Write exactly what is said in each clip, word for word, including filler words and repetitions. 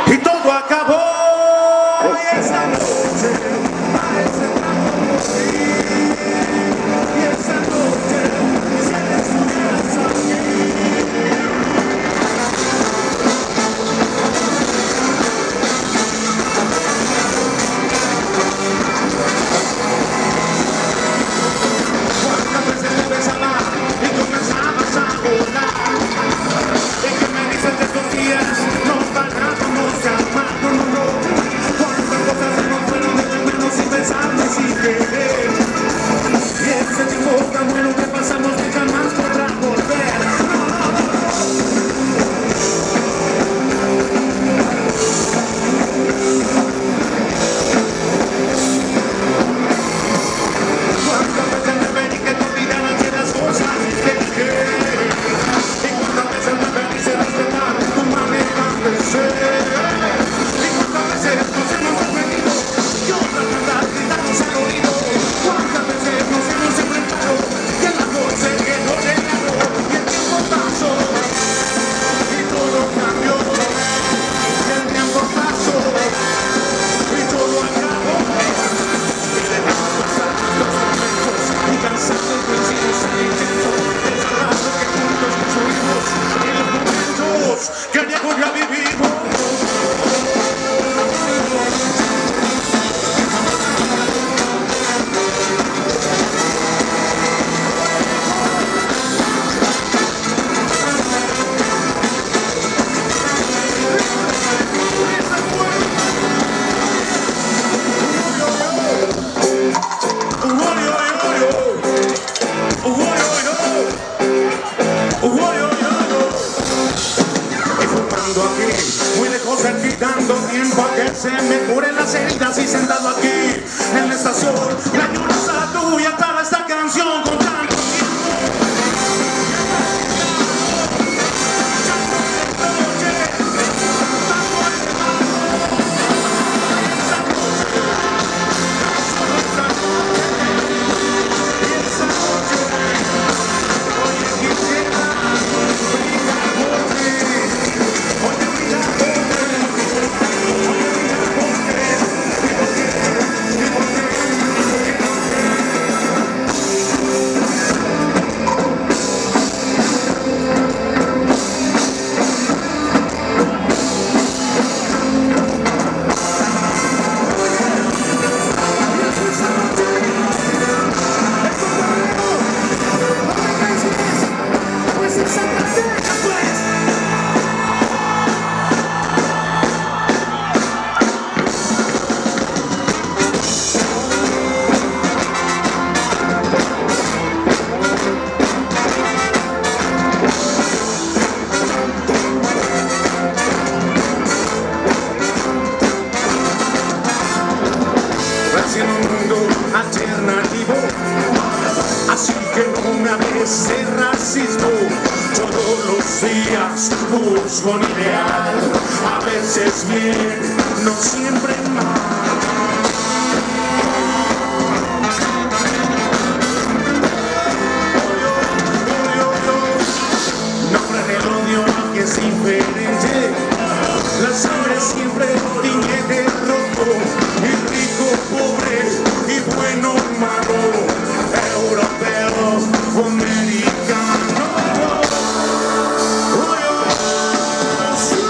y todo acabó. Y esta noche parece y esta noche si estuvieras aquí. Cuántas veces te besaba y comenzabas a volar, y que me dices de estos días nos parábamos de amar, no, no, no. Cuántas cosas se nos fueron de las manos sin pensarme, sin querer. Y ese tiempo tan bueno que pasamos que jamás podrá volver. Cuántas veces me pedí que te olvidaras de las cosas que dije, y cuántas veces me pediste respetar tu manera de ser, y cuántas veces nos hemos sorprendido y otras tantas gritamos al oído. Cuántas veces nos hemos enfrentado y el amor se quedó llegado, y el tiempo pasó y todo cambió, y el tiempo pasó y todo acabó, y dejamos pasar los momentos y cansados coincidimos en el intento del abrazo que juntos construimos y los momentos que a diario ya vivimos. Muy lejos de aquí, dando tiempo a que se me curen las heridas, y sentado aquí en la estación y la llorosa tuya para esta canción con tanto tiempo. En un mundo alternativo, así que no me hables de racismo. Todos los días busco un ideal, a veces bien, no siempre mal. Nombran el odio que es diferente, la sangre siempre tiñe de rojo, y rico, pobre, y bueno, malo, europeo, americano. Oh, oh, sí.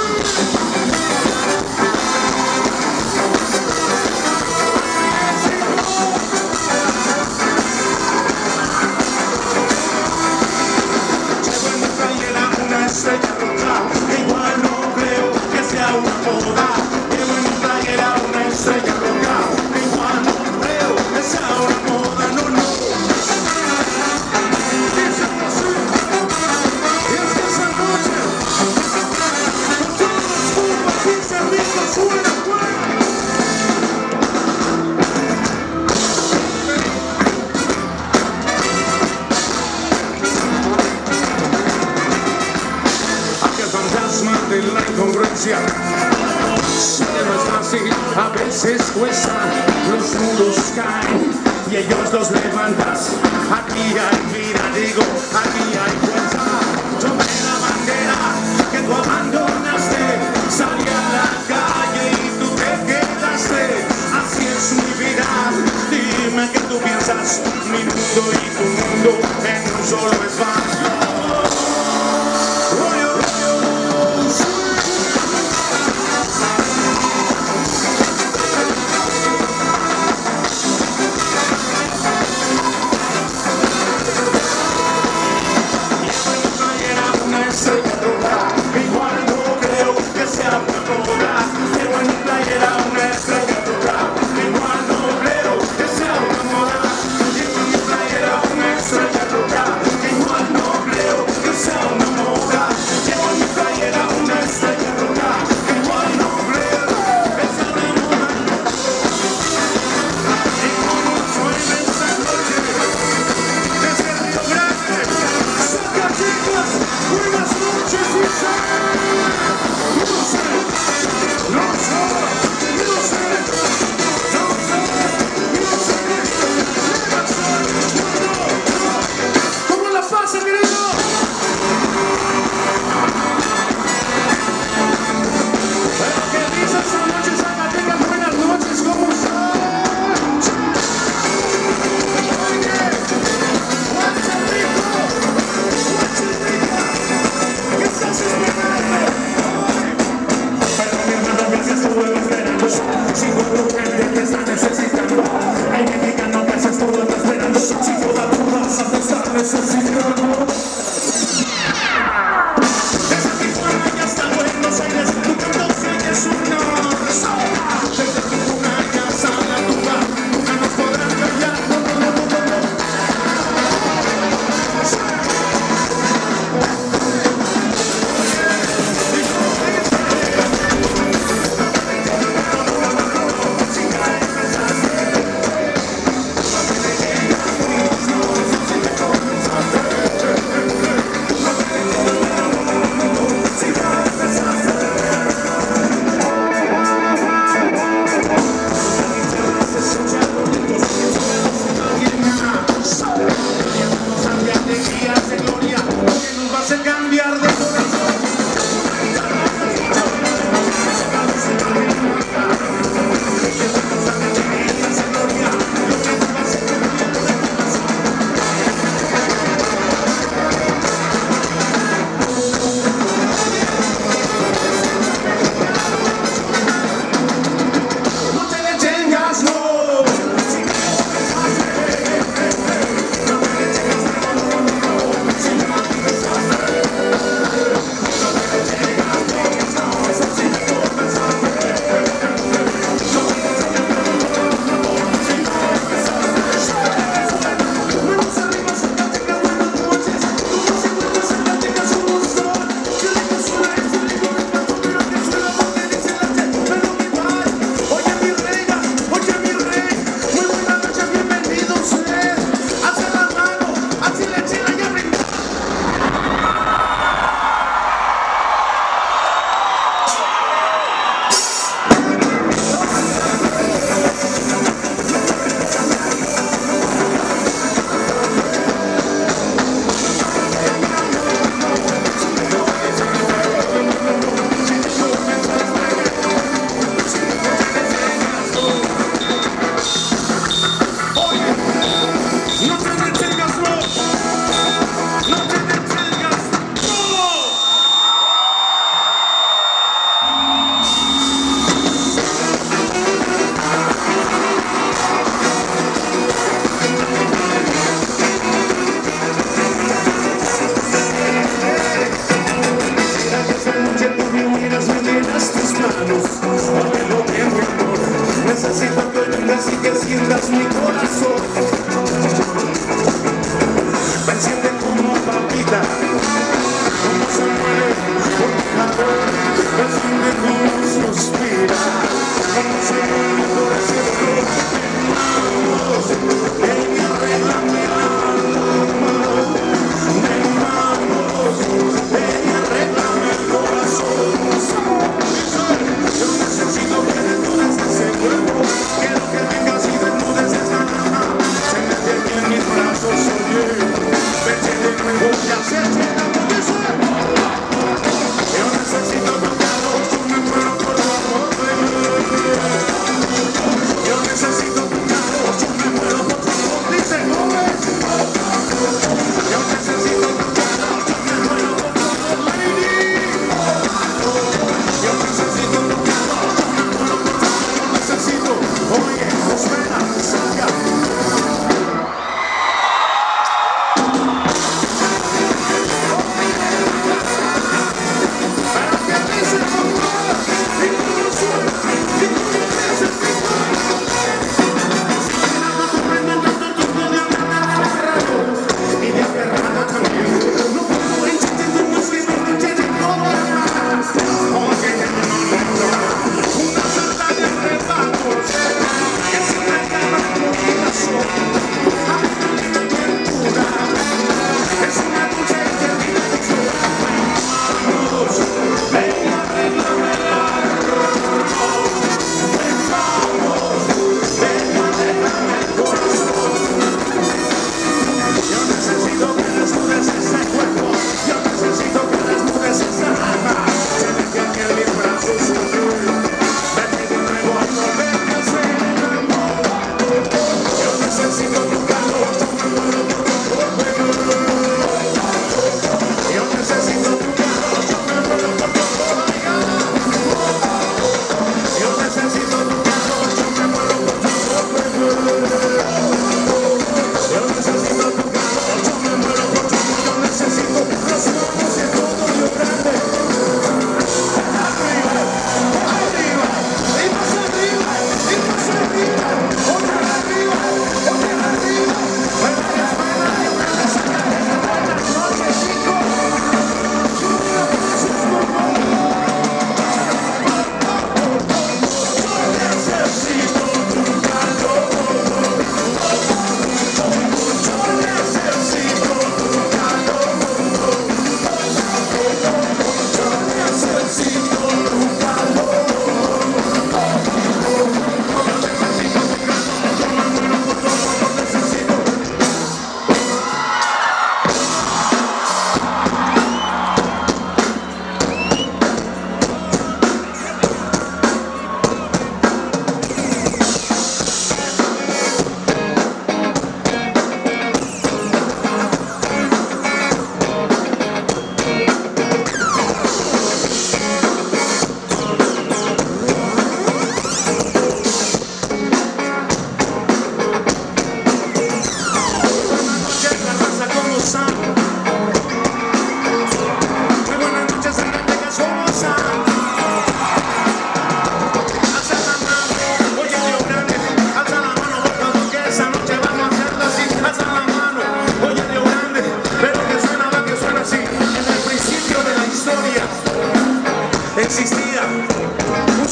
Llevo en mi playera una estrella roja, igual no creo que sea una moda. Llevo en mi playera una estrella roja, igual no creo que sea una moda, no, no. Es así, es que esa noche, con todos los culpas y servicios suena fuera. Aquel fantasma de la incongruencia, sé que no es fácil, a veces cuesta, los muros caen y ellos los levantas. Aquí hay vida, digo, aquí hay fuerza. Tomé la bandera que tú abandonaste, salí a la calle. moda. Llevo en mi playera una estrella roja. Igual no creo que sea una moda. Llevo en mi playera una estrella roja. Igual no creo que sea una moda. Llevo en mi playera una estrella roja. Igual no creo que sea una moda. Y como suena esta noche desde Río Grande, Zacatecas, buenas noches, dice. No sé, no sé, no sé, no sé, no sé, no sé, no, no. ¿Cómo la pasa, querido? Pero que dice esta noche, Zacatecas, buenas noches, ¿cómo están? Oye, Puerto Rico, Puerto Rico, ¿qué estás esperando? Pero mi hermano, gracias estuvo esperando. Si todo gente te está necesitando, hay mexicano que se estuvo esperando. Si toda tu raza te está necesitando. Desde Tijuana y hasta Buenos Aires, tu canto se es una sola. Desde Tijuana y hasta la tuba, nunca nos podrán callar. No, no, no, no, no, no. Cambiar de corazón. No te detengas, no. Vamos arriba, Zacatecas, buenas noches. ¿Cómo se encuentra Zacatecas? ¿Cómo están? Qué rico suena este ritmo de pato, mira que suena porque dice la gente, pero mi padre. Oye mi reina, oye mi rey, muy buenas noches, bienvenido usted. Hace la mano, así le chila y arriba. No te detengas, no. No te detengas, no. Mira que esta noche tú me miras, me llenas tus manos. Óyelo bien, mi amor. Necesito que vengas y que sientas mi corazón. Me enciende como papita, como se muere por calor. Me enciende como suspira, como se muere por ese dolor. Vamos, ven y arréglame el alma. Vamos, ven y arréglame el corazón. Yo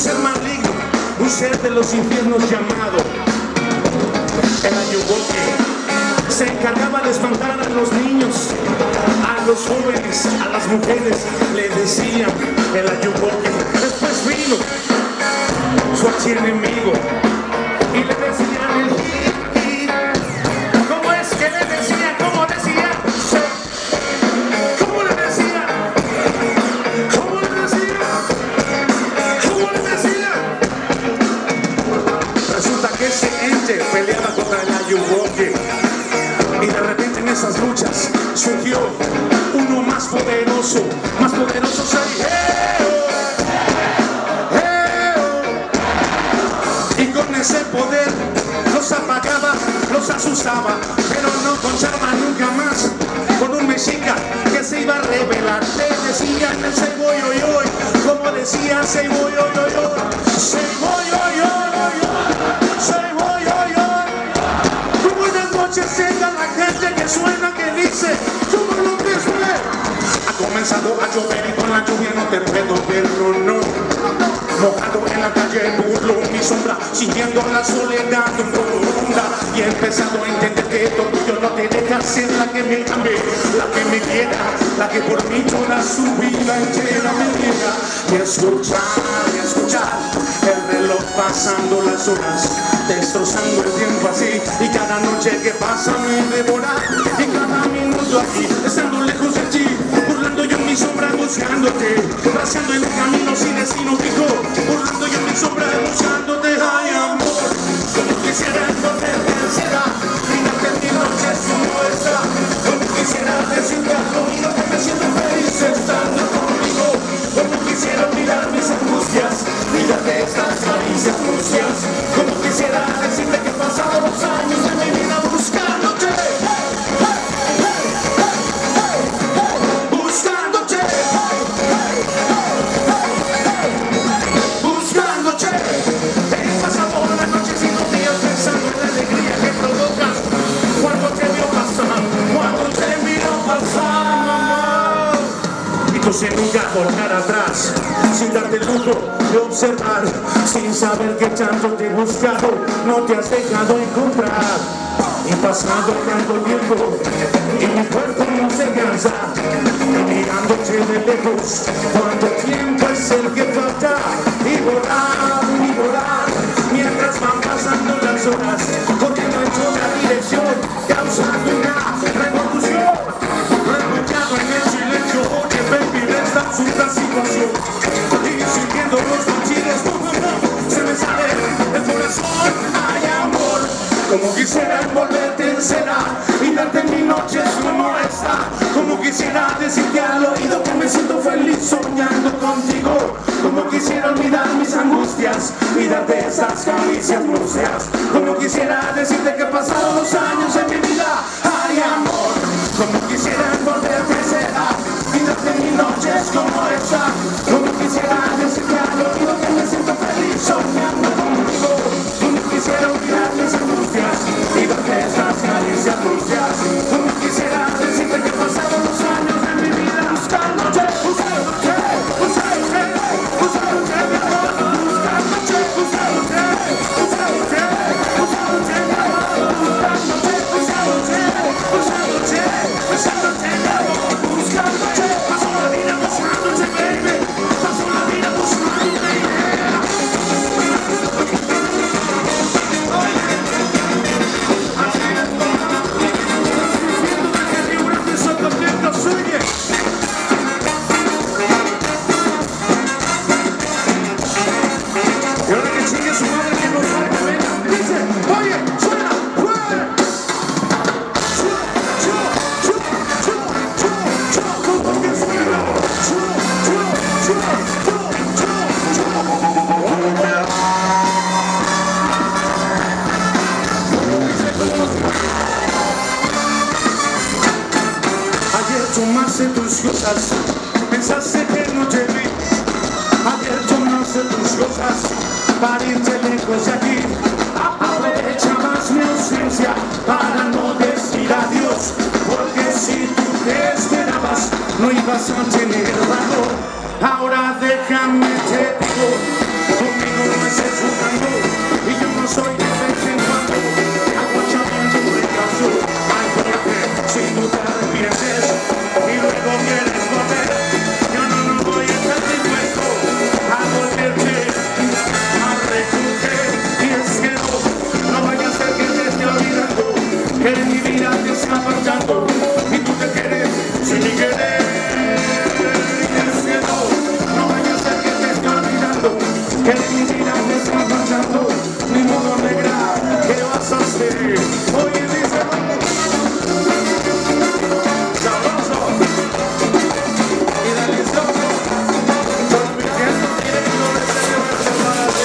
ser maligno, un ser de los infiernos llamado el Ayuwoki. Se encargaba de espantar a los niños, a los jóvenes, a las mujeres, le decían el Ayuwoki. Después vino su archienemigo y le decían el Hiki. ¿Cómo es que le decía? ¿Cómo decía? ¿Cómo le decía? ¿Cómo le decía? ¿Cómo le decía? Resulta que ese ente peleaba contra el Ayuwoki y de repente en esas luchas surgió uno más poderoso, más poderoso soy ese poder los apagaba, los asustaba, pero no con charma nunca más, con un mexica que se iba a revelar. Te decían el say boy oy oy, como decían say boy oy oy oy, say boy oy oy oy, say boy oy oy. Muy buenas noches tenga la gente que suena, que dice, todo lo que suena. Ha comenzado a llover y con la lluvia no te puedo ver, no, no. Mojado en la calle burlo mi sombra, sintiendo la soledad profunda. Y he empezado a entender que tu orgullo no te deja ser la que me cambie, la que me quiera, la que por mí toda su vida entera me diera. Y escuchar, y escuchar el reloj pasando las horas, destrozando el tiempo así. Y cada noche que pasa me devora, y cada minuto aquí, estando lejos de ti, burlando yo mi sombra buscándote, trazando en el camino sin destino fijo, burlando yo mi sombra buscándote. Ay amor, como quisiera envolverte en seda, brindarte en mi noche como esta, como quisiera decirte al oído que me siento feliz estando conmigo, como quisiera olvidar mis angustias, olvidarte estas caricias mustias, como quisiera decirte que he pasado los años de mi vida buscándote. Sin nunca volcar atrás, sin darte el lujo de observar, sin saber que tanto te he buscado, no te has dejado encontrar. Y pasado tanto tiempo y mi cuerpo no se cansa, y mirándote de lejos, cuánto tiempo es el que falta, y volar, y volar, mientras van pasando las horas, corriendo en toda dirección, causando una revolución, refugiado en el silencio. Esta absurda situación y sintiendo los marchillos, se me sale el corazón. Ay amor, como quisiera envolverte en seda y darte mis noches como esta, como quisiera decirte al oído que me siento feliz soñando contigo, como quisiera olvidar mis angustias y darte esas caricias mustias, como quisiera decirte que he pasado los años en mi vida. Ay amor, como quisiera envolverte en seda y darte mis noches como esta, como quisiera decirte al oído que me siento feliz soñando contigo, como quisiera olvidar mis angustias y darte estas caricias mustias, como quisiera decirte que he pasado los años de mi vida buscándote, buscándote, buscándote, buscándote, mi amor, buscándote, buscándote, buscándote, buscándote, mi amor, buscándote, buscándote, buscándote, buscándote, mi amor, buscándote. Paso la vida buscándote, baby. Paso la vida buscándote, yeah. Y ahora que sigue su madre que no salga, venga, dice, oye, suena, fuera. Ayer tomaste tus cosas, pensaste que no te vi. Ayer tomaste tus cosas para irte lejos de aquí. Aprovechabas mi ausencia para no decir adiós, porque si tú te esperabas no ibas a tener valor. Ahora déjame te digo. mi vida te está marchando, ni modo negra, ¿qué vas a hacer? Oye, dice, sabroso, y dale sabroso, transmitiendo directo desde el restaurante.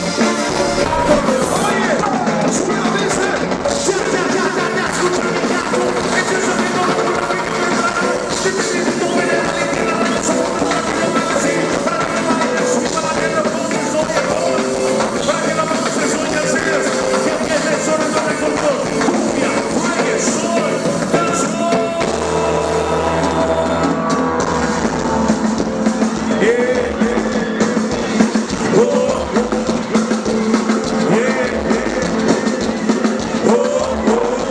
Oye, suena, dice, ya, ya, ya, ya, ya, escucha mi gato, este sonido no puedo ignorar, si te dices no me da la izquierda, no somos los amigos así, para que no me des un para que no me soñe, para que no me sueñe así, que empiece sonando de control, cumbia, reggae, soul, dancehall. Yeah, yeah. Oh, yeah, yeah. Oh, oh,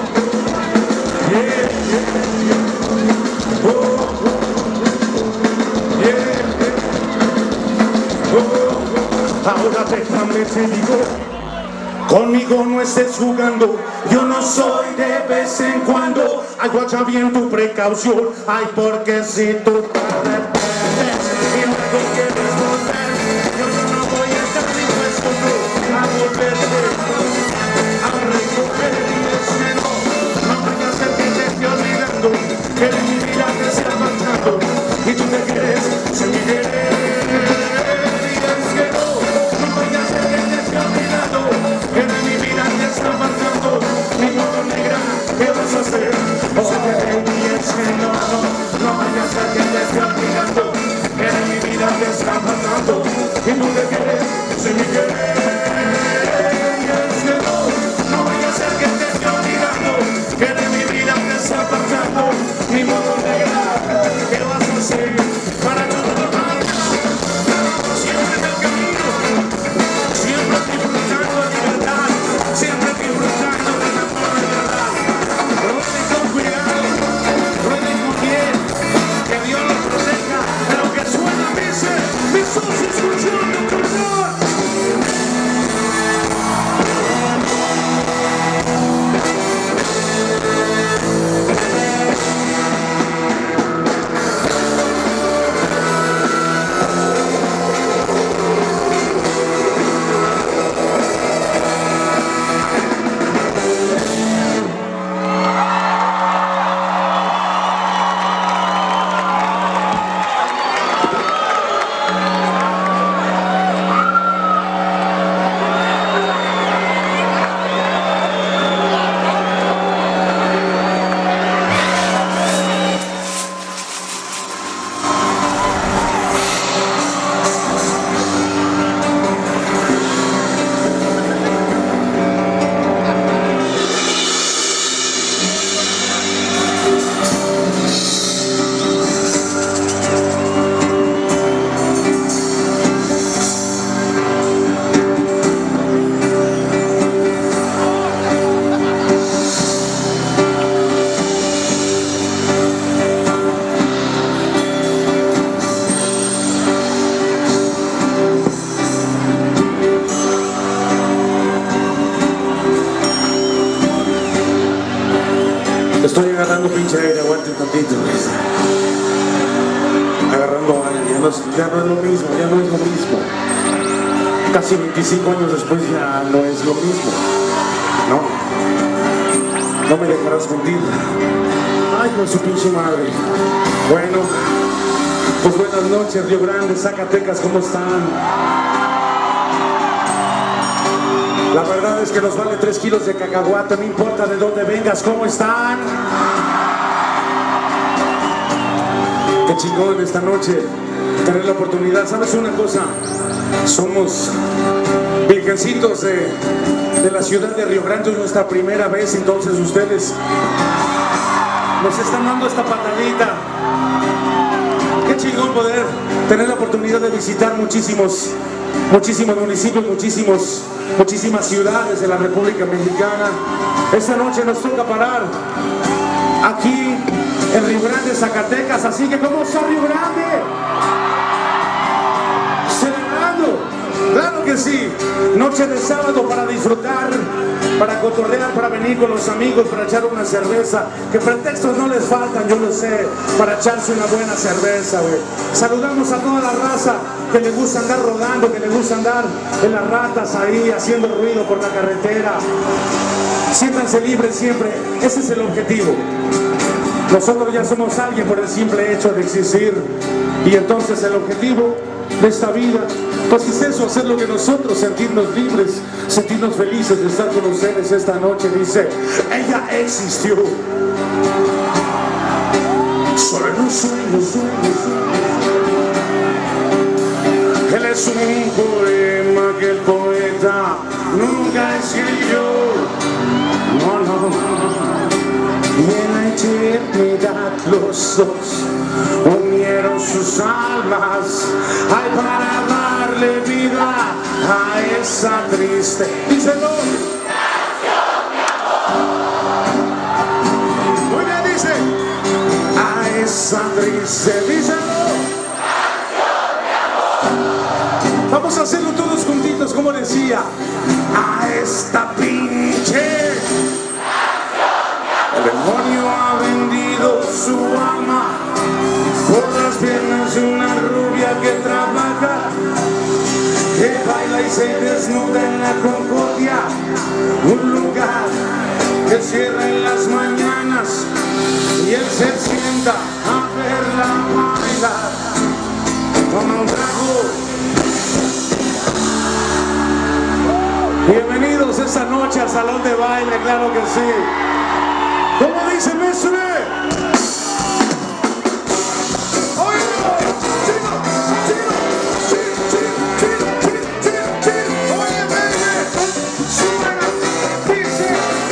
yeah, yeah. Oh, yeah, yeah. Oh, ahora déjame te digo, conmigo no estés jugando, yo no soy de vez en cuando. Ay, guacha bien tu precaución, ay, porque si tú te arrepientes y luego quieres volver, yo no voy a estar dispuesto a volverte a recoger y decir no, no vayas a ser que te esté olvidando, que de mi vida te esté apartando y tú te quieres seguir querer, y es que no, no vayas a ser que te esté olvidando, que de mi vida te está apartando, mi modo negra, ¿qué vas a hacer? Oye, y es que no, no, no vayas a ser que te esté olvidando, que de mi vida te está apartando y tú te quieres seguir querer, y es que no, no vayas a ser que te esté olvidando, que de mi vida te está apartando, mi modo negra, ¿qué vas a hacer para tu trabajar? Siempre en el camino, siempre disfrutando de libertad, siempre disfrutando de la paz de verdad. Rueden con cuidado, rueden con bien, que Dios los proteja, pero que suena dice, mis ojos escuchando, perdón. Estoy agarrando pinche aire, aguante un tantito. Agarrando aire, ya no, es, ya no es lo mismo, ya no es lo mismo. Casi veinticinco años después ya no es lo mismo. No, no me dejarás mentir. Ay, con su pinche madre. Bueno, pues buenas noches, Río Grande, Zacatecas, ¿cómo están? La verdad es que nos vale tres kilos de cacahuate, no importa de dónde vengas, ¿cómo están? Qué chingón esta noche tener la oportunidad. ¿Sabes una cosa? Somos virgencitos de, de la ciudad de Río Grande, es nuestra primera vez, entonces ustedes nos están dando esta patadita. Qué chingón poder tener la oportunidad de visitar muchísimos muchísimos municipios, muchísimos, muchísimas ciudades de la República Mexicana. Esta noche nos toca parar aquí en Río Grande, Zacatecas, así que ¿cómo está Río Grande? Celebrando Claro que sí, noche de sábado para disfrutar, para cotorrear, para venir con los amigos, para echar una cerveza, que pretextos no les faltan, yo lo sé, para echarse una buena cerveza, güey. Saludamos a toda la raza que le gusta andar rodando, que le gusta andar en las ratas ahí, haciendo ruido por la carretera. Siéntanse libres siempre, ese es el objetivo. Nosotros ya somos alguien por el simple hecho de existir, y entonces el objetivo de esta vida, pues es eso, hacer lo que nosotros, sentirnos libres, sentirnos felices de estar con ustedes esta noche. Dice, ella existió, solo en un sueño, sueño, sueño. Él es un poema que el poeta nunca escribió, no, no, no. Y en la eternidad los dos unieron sus almas, ay, para darle vida a esa triste, díselo, canción de amor. Muy bien, dice, a esa triste, díselo, canción de amor. Vamos a hacerlo todos juntitos, como decía, a esta pinche. El demonio ha vendido su alma por las piernas de una rubia que trabaja, que baila y se desnuda en la Concordia, un lugar que cierra en las mañanas y él se sienta a verla bailar. Toma un trago. Bienvenidos esta noche al salón de baile, claro que sí. ¿Cómo dice Mestre? Oye, chico, chico, chico, chico, chico, chico, chico. Oye, baby, súbela, dice.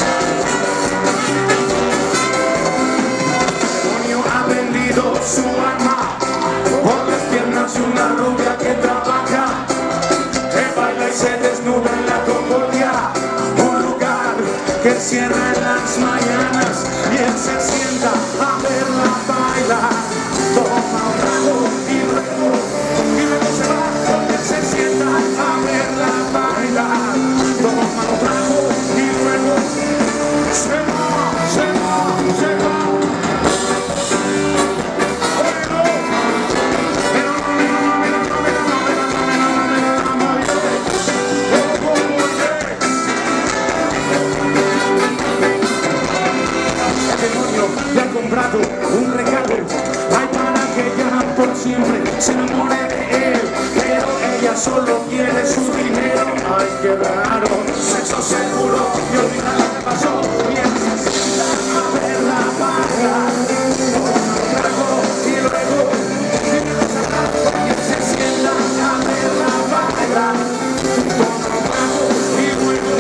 El demonio ha vendido su alma por las piernas de una rubia que trabaja, que baila y se desnuda en la Concordia, un lugar que cierra en las mañanas y él se sienta a verla bailar. Toma un trago y luego, y luego se va, él se sienta a verla bailar. Toma un trago y luego se va, se va, se va. Le ha comprado un regalo, ay, para que ya por siempre se enamore de él, pero ella solo quiere su dinero. Ay, qué raro, sexo seguro y olvida lo que pasó, y él se sienta a verla bailar. Toma un trago y luego y él se sienta a verla bailar. Toma un trago y luego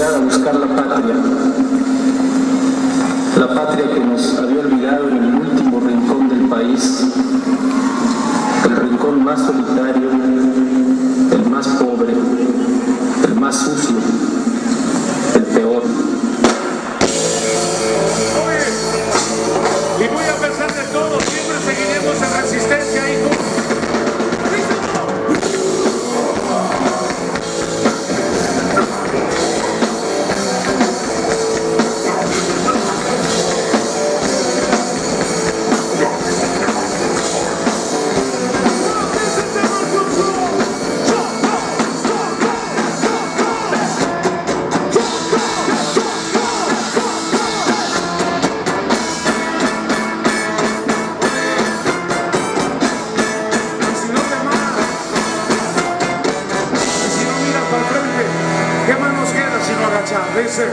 ciudad a buscar la patria, la patria que nos había olvidado en el último rincón del país, el rincón más solitario, el más pobre, el más sucio, el peor. Y muy a pesar de todo, siempre seguiremos en resistencia, hijo. ¿Qué más nos queda sino agachar? Dice.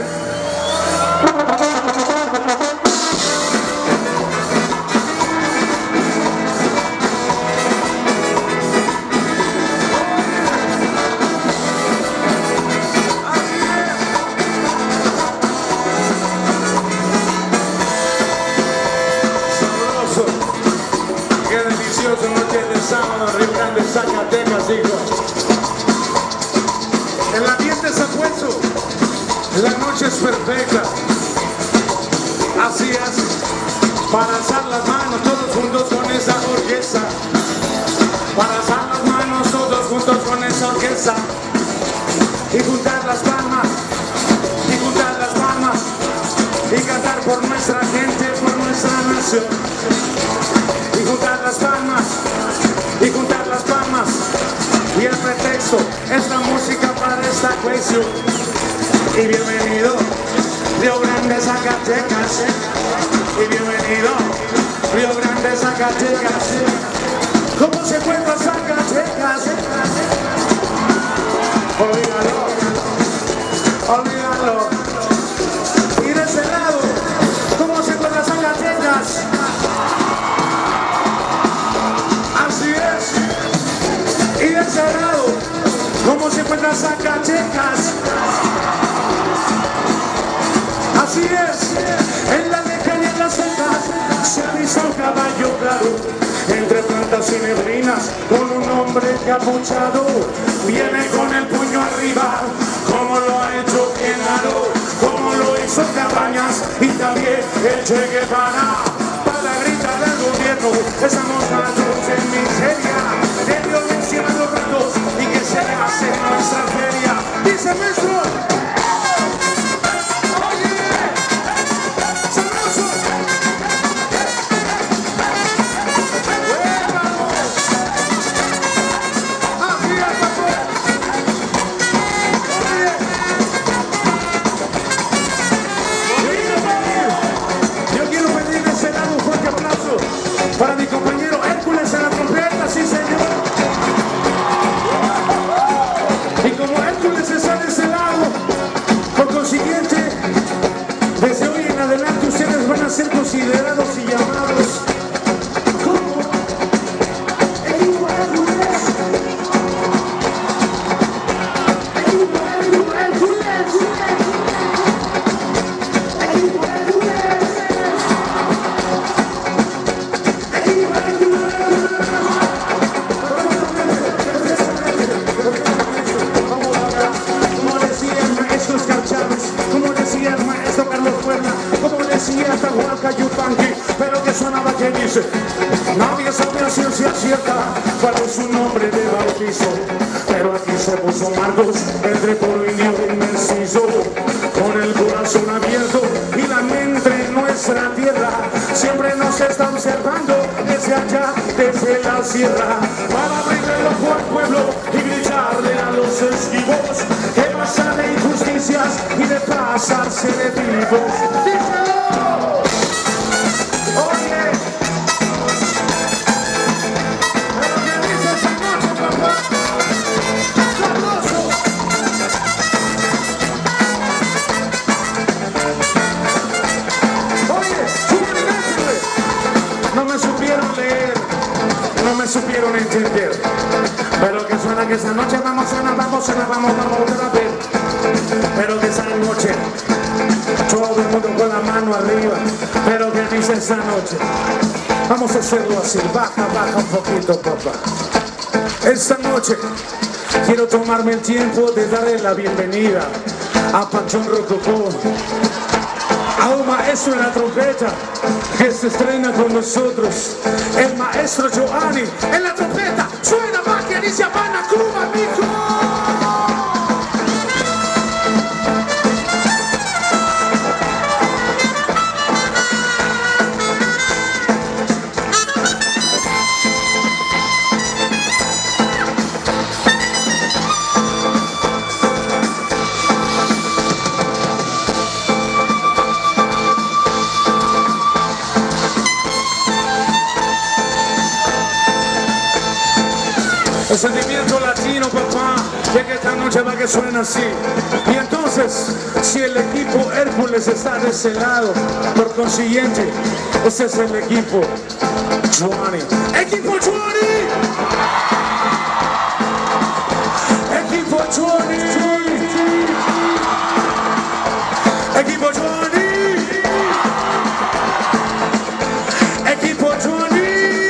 Sabroso. Qué delicioso noche de sábado en Río Grande, Zacatecas, hijo. El ambiente se ha puesto, la noche es perfecta, así es, para alzar las manos todos juntos con esa orquesta, para alzar las manos todos juntos con esa orquesta, y juntar las palmas, y juntar las palmas, y cantar por nuestra gente, por nuestra nación, y juntar las palmas, y juntar las palmas. Y el pretexto es la música para esta cuestión. Y bienvenido, Río Grande, Zacatecas. Y bienvenido, Río Grande, Zacatecas. ¿Cómo se encuentra Zacatecas? Olvídalo, olvídalo. Y de ese lado, ¿cómo se encuentra Zacatecas? Así es. Y de ese lado, ¿cómo se encuentra Zacatecas? Así es, en la lejanía y en las sendas se avisa un caballo claro, entre plantas y neblinas, con un hombre capuchado, viene con el puño arriba, como lo ha hecho Genaro, como lo hizo Cabañas y también el Che Guevara. Para gritar al gobierno, estamos malos en miseria, de violencia a los ratos y que se hace nuestra feria. Dice maestro. Para mi compañero Hércules en la trompeta, sí señor. Y como Hércules está de ese lado, por consiguiente, desde hoy en adelante ustedes van a ser considerados y llamados como el hijo Hércules. El hijo Hércules. El hijo Hércules. Pero que sonaba que dice, nadie sabe a ciencia cierta cuál es su nombre de bautizo, pero aquí se puso Marcos entre puro indio y mestizo, con el corazón abierto y la mente en nuestra tierra, siempre nos está observando desde allá, desde la sierra, para abrirle el ojo al pueblo y gritarle a los esquivos que pasa de injusticias y de pasarse de vivos. No me supieron entender, pero que suena para que esa noche vamos a la, vamos a la, vamos, vamos otra vez. Pero que esa noche, todo el mundo con la mano arriba, pero que dice esa noche, vamos a hacerlo así, baja, baja un poquito, papá. Esta noche quiero tomarme el tiempo de darle la bienvenida a Panchón Rococó, a un maestro en la trompeta que se estrena con nosotros, el maestro Giovanni en la trompeta. Suena más que dice Habana, Cuba, mijo. El sentimiento latino, papá, de que esta noche va que suena así. Y entonces, si el equipo Hércules está de ese lado, por consiguiente, ese es el equipo Giovanni. ¡Equipo Giovanni! ¡Equipo Giovanni! ¡Equipo Giovanni! ¡Equipo Giovanni!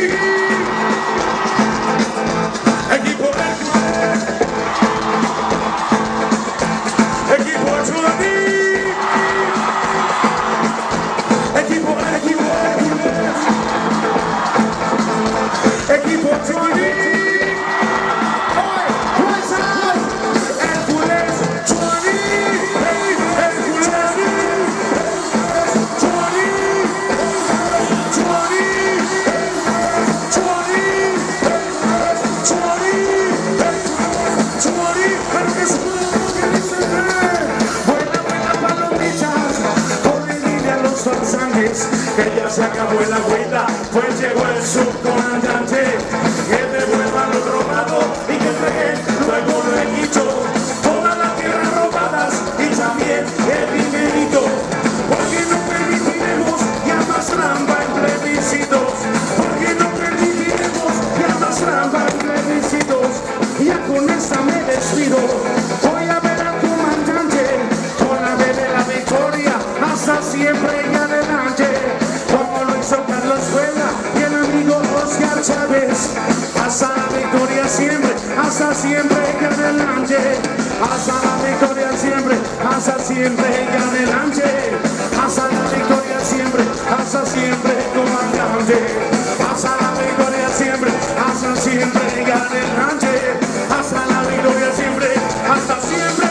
Que ya se acabó la agüita, pues llegó el subcomandante. Que devuelvan los robados y que entreguen luego lo he dicho. Todas las tierras robadas y también el dinerito. Porque no permitiremos ya más trampa en plebiscitos. Porque no permitiremos ya más trampa en plebiscitos. Ya con esta me despido. Voy a ver al comandante con la B de la victoria hasta siempre y adelante. Carlos Vela y el amigo Oscar Chávez, hasta la victoria siempre, hasta siempre y adelante, hasta la victoria siempre, hasta siempre y adelante, hasta la victoria siempre, hasta siempre comandante, hasta la victoria siempre, hasta siempre y adelante, hasta la victoria siempre, hasta siempre.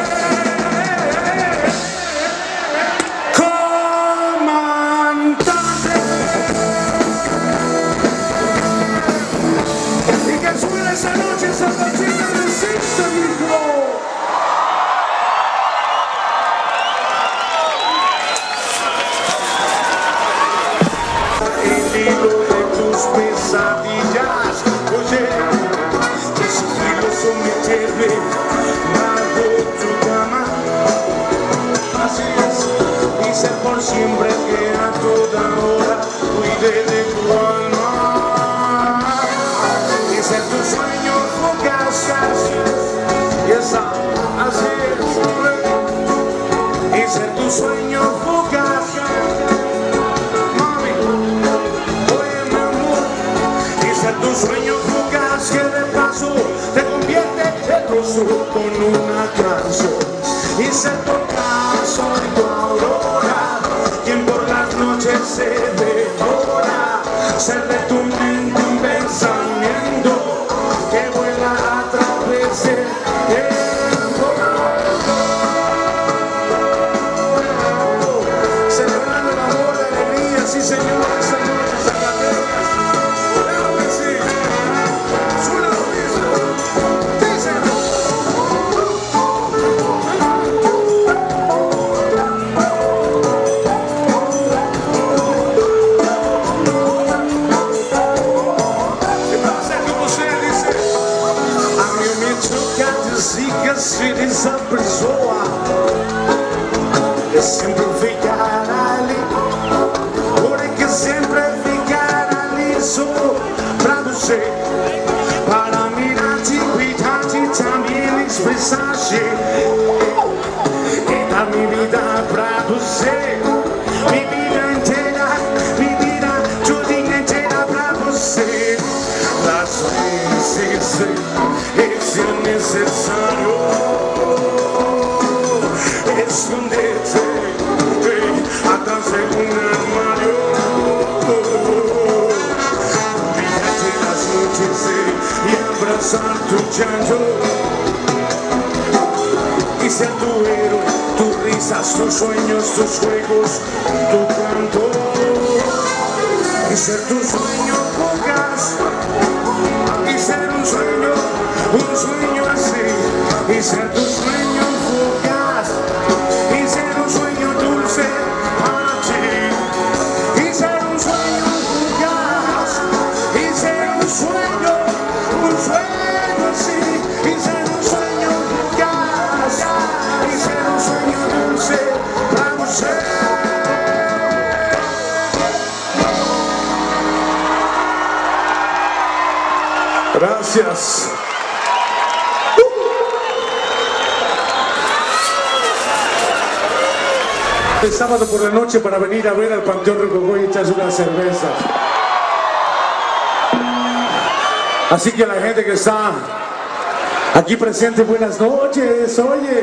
Esa noche, esa noche me resiste, mijo. El hilo de tus pesadillas, oye, que su hilo someterme bajo tu cama. Así es, dice por siempre que a toda hora cuide de tu alma. Dice tu sueño fugaz, y esa, así es. Dice tu sueño fugaz, mami, oye mi amor. Dice tu sueño fugaz que de paso te convierte en rostro con una canción. Dice tu caso y tu aurora, quien por las noches se devora, ser de tu mente un pensamiento que vuela a través del tiempo. Celebrando el amor, la alegría, sí señor, señores, Zacatecas. Claro que sí. Suena lo mismo. Dice. Se essa pessoa é sempre ficar ali, porque sempre ficar ali só pra você, para mirar-te, gritar-te, expressar-se e da minha vida pra você, minha vida inteira, minha vida tudinho inteira pra você. Às vezes esse é necessário esconder-te atrás de um armário, mirarte las noches y abrazar tu llanto y ser tu héroe, tus risas, tus sueños, tus juegos, tu canto y ser tu sueño fugaz y ser un sueño, un sueño así y ser tu sueño fugaz y ser un sueño dulce para ti y ser un sueño fugaz y ser un sueño, un sueño así y ser un sueño fugaz y ser un sueño dulce para usted. Gracias. El sábado por la noche para venir a ver al Panteón Rococó y echarse unas cervezas. Así que a la gente que está aquí presente, buenas noches, oye.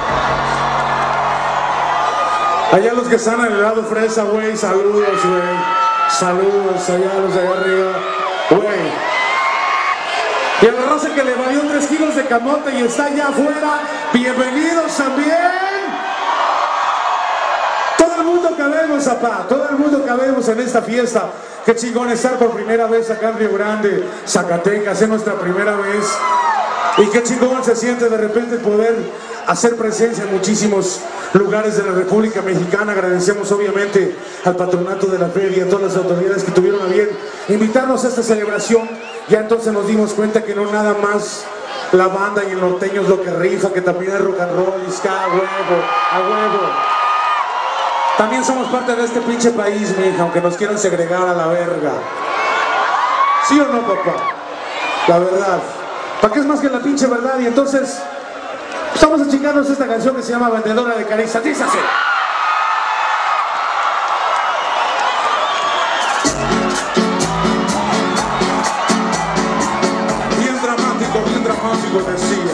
Allá los que están al lado fresa, güey, saludos, güey. Saludos allá, los de allá arriba, güey. Y a la raza que le valió tres kilos de camote y está allá afuera, bienvenidos también. Todo el mundo cabemos, apá, todo el mundo cabemos en esta fiesta. Qué chingón estar por primera vez acá en Río Grande, Zacatecas, es nuestra primera vez. Y qué chingón se siente de repente poder hacer presencia en muchísimos lugares de la República Mexicana. Agradecemos obviamente al patronato de la feria, a todas las autoridades que tuvieron a bien invitarnos a esta celebración. Ya entonces nos dimos cuenta que no nada más la banda y el norteño es lo que rifa, que también es rock and roll y ska, a huevo, a huevo. También somos parte de este pinche país, mija, aunque nos quieran segregar a la verga. ¿Sí o no, papá? La verdad. ¿Para qué es más que la pinche verdad? Y entonces, pues vamos a chingarnos esta canción que se llama Vendedora de Caricias. ¡Dízase! Bien dramático, bien dramático, decía.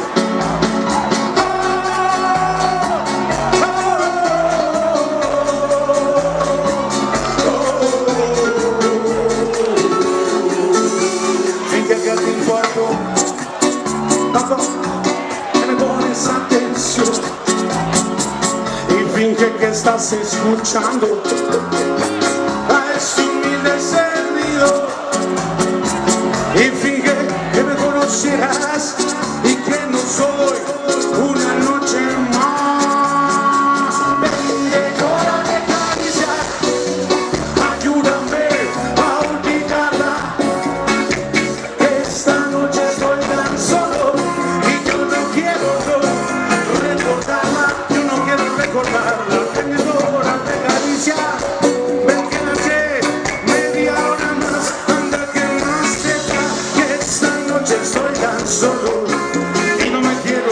Finge que estás escuchando a este humilde servido y finge que me conocieras y que no soy una noche más. Vendedora de caricias, ayúdame a olvidarla. Esta noche estoy tan solo y yo no quiero no, recordarla, yo no quiero recordarla. Vendedora de caricias, ven que nace media hora más, anda que más cerca, que esta noche estoy tan solo y no me quiero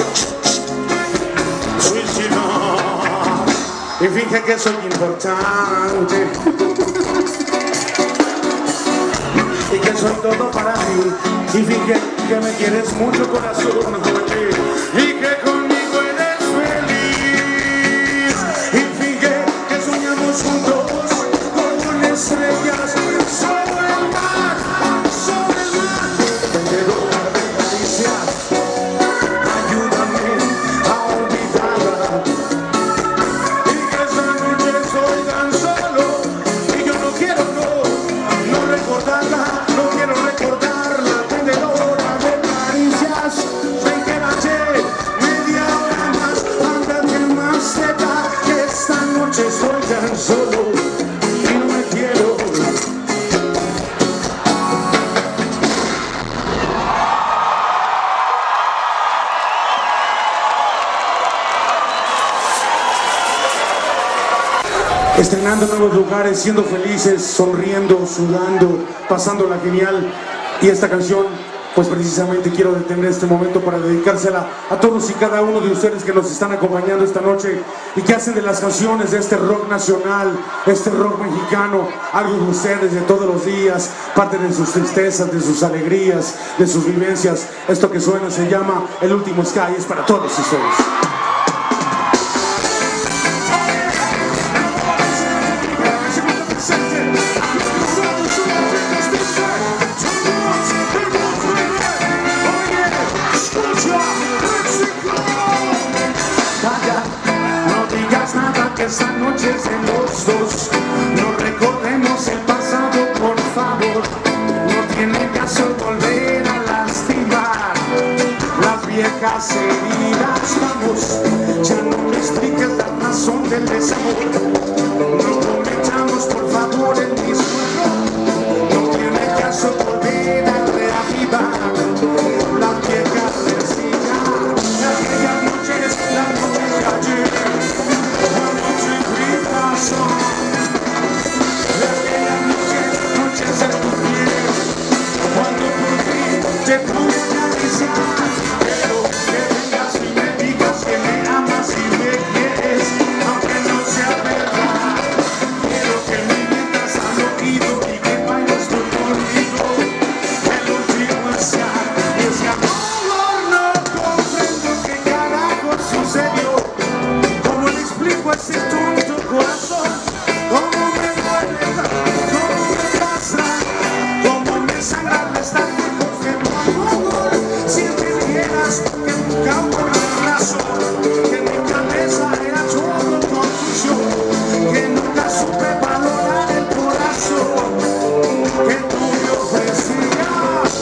suicidar. Y finge que soy importante y que soy todo para ti, y finge que me quieres mucho, corazón, y que conmigo eres feliz, y finge que soñamos juntos con estrellas sobre el mar, sobre el mar. Vendedora de caricias, ayúdame a olvidarla, y que esta noche soy tan solo y yo no quiero no, no recordarla, no quiero recordarla. Vendedora de caricias, ven que nace media hora más, ándate más cerca, que esta noche estoy tan solo y no me quiero. Estrenando nuevos lugares, siendo felices, sonriendo, sudando, pasándola genial. Y esta canción pues precisamente quiero detener este momento para dedicársela a todos y cada uno de ustedes que nos están acompañando esta noche y que hacen de las canciones de este rock nacional, este rock mexicano, algo de ustedes de todos los días, parte de sus tristezas, de sus alegrías, de sus vivencias. Esto que suena se llama El Último Sky, es para todos ustedes. Esta noche es de los dos, no recordemos el pasado, por favor. No tiene caso volver a lastimar las viejas heridas. Vamos, ya no me expliques la razón del desamor. No cometamos por favor el mismo error. No tiene caso volver a reavivar las viejas heridas. Aquellas noches, las noches de ayer. De aquellas noches, noches de tu piel, cuando por ti te pude acariciar. Pero que vengas y me digas que me amas y me quieres, aunque no sea verdad. Quiero que me mientas al oído y que bailes tú conmigo el último estar. Y es que amor, no comprendo qué carajo sucedió. ¿Cómo le explico a ese tonto corazón? ¿Cómo me duele? ¿Cómo me pasa? ¿Cómo me sangra al estar lejos de tu amor? Si entendieras que nunca hubo razón, que en mi cabeza era todo confusión, que nunca supe valorar el corazón que tú me ofrecías.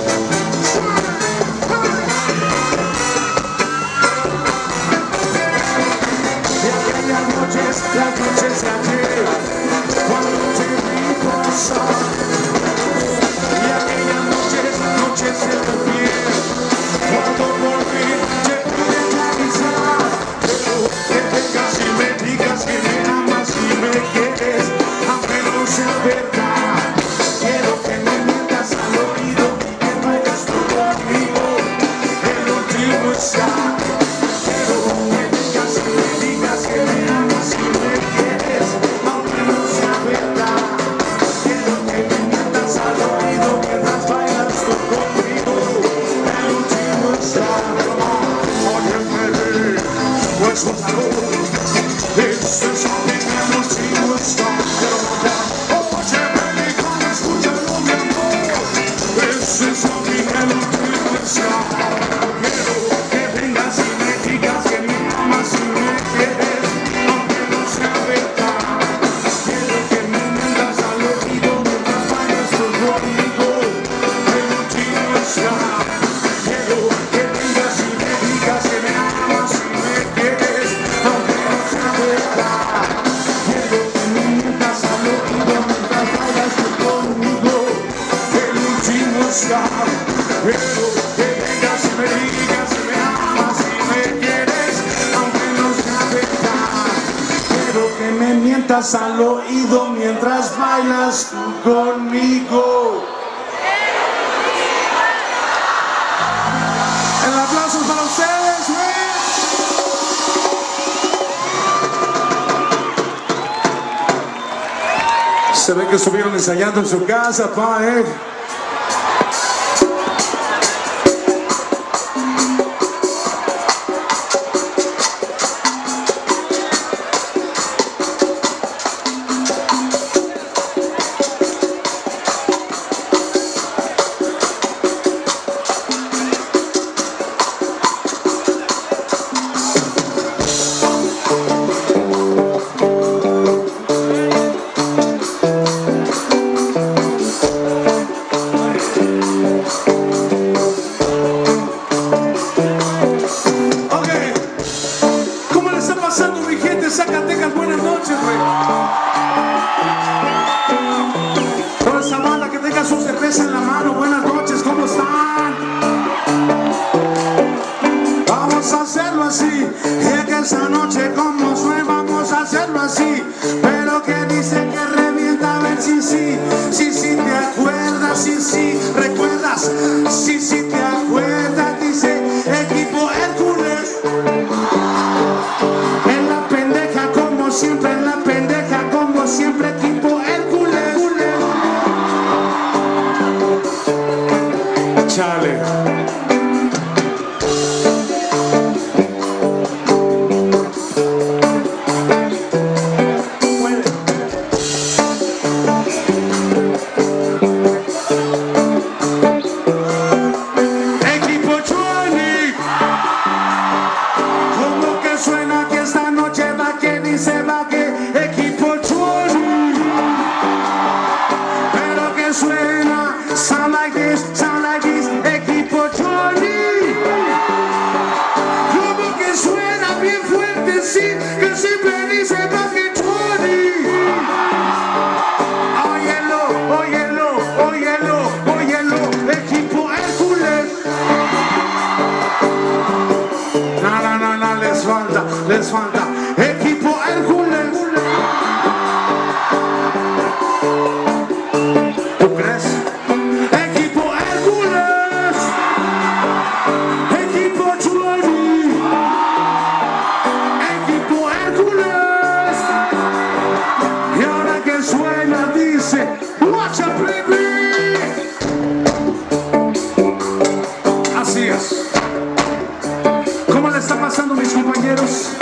De aquellas noches, las noches de ayer, cuando te vi pasar. Y aquellas noches, noches de tu piel, cuando por fin te pude acariciar. Pero que vengas y me digas que me amas y me quieres, aunque no sea verdad. Quiero que me mientas al oído y que vayas tú conmigo el último estar. Quiero que vengas y me digas que me amas y me quieres, aunque no sea verdad. Quiero que me mientas al oído mientras bailas tú conmigo el último estar. Óyeme, pues un saludo. Este es el último estar. Óyeme, hijo, escúchalo, mi amor. Este es el último estar. Quiero que vengas y me digas que me amas y me quieres, aunque no sea verdad. Quiero que me mientas al oído mientras bailas tú conmigo el último estar. Quiero que vengas y me digas que me amas y me quieres, aunque no sea verdad. Quiero que me mientas al oído mientras bailas tú conmigo el último estar. Quiero que vengas y me digas que me amas y me quieres, aunque no sea verdad. Quiero que me mientas al oído mientras bailas tú conmigo. El aplauso para ustedes, güey. Se ve que estuvieron ensayando en su casa, pa, eh. Zacatecas, buenas noches, güey. Toda esa banda que tenga su cerveza en la mano, buenas noches, ¿cómo están? Vamos a hacerlo así, y que esa noche como fue, vamos a hacerlo así. Pero que dice que revienta, a ver si sí, si sí te acuerdas, si sí recuerdas, si sí, que siempre dice Bucket Bunny. Óyelo, óyelo, óyelo, óyelo, equipo Hércules. No, no, no, no, les falta, les falta. Equipo Hércules. ¿Tú crees? Equipo Hércules. Equipo Chuani. Equipo Hércules. Y ahora que suena dice, watch out, baby. Así es. ¿Cómo le está pasando, mis compañeros?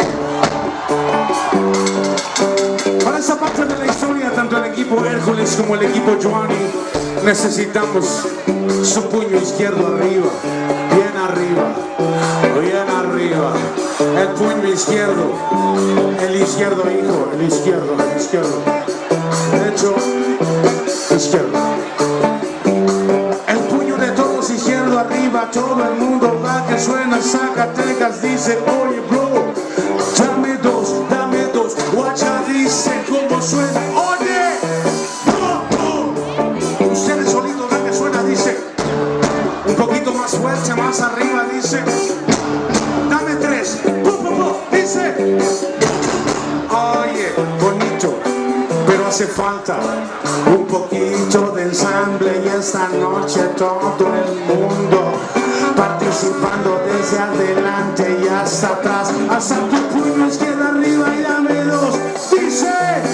Para esa parte de la historia, tanto el equipo Hércules como el equipo Johnny, necesitamos su puño izquierdo arriba, bien arriba, bien arriba. El puño izquierdo, el izquierdo, hijo, el izquierdo, el izquierdo. De hecho, izquierdo. El puño de todos izquierdo arriba, todo el mundo va que suena Zacatecas, dice, oye bro, dame dos, dame dos, guacha dice cómo suena, oye, bro, bro. Ustedes solitos ven que suena, dice, un poquito más fuerte, más arriba, dice, dame tres, po, po, po, dice, oye, bonito, pero hace falta un poquito de ensamble y esta noche todo el mundo participando desde adelante y hasta atrás. Hasta tu puño izquierda arriba y dame dos. Dice,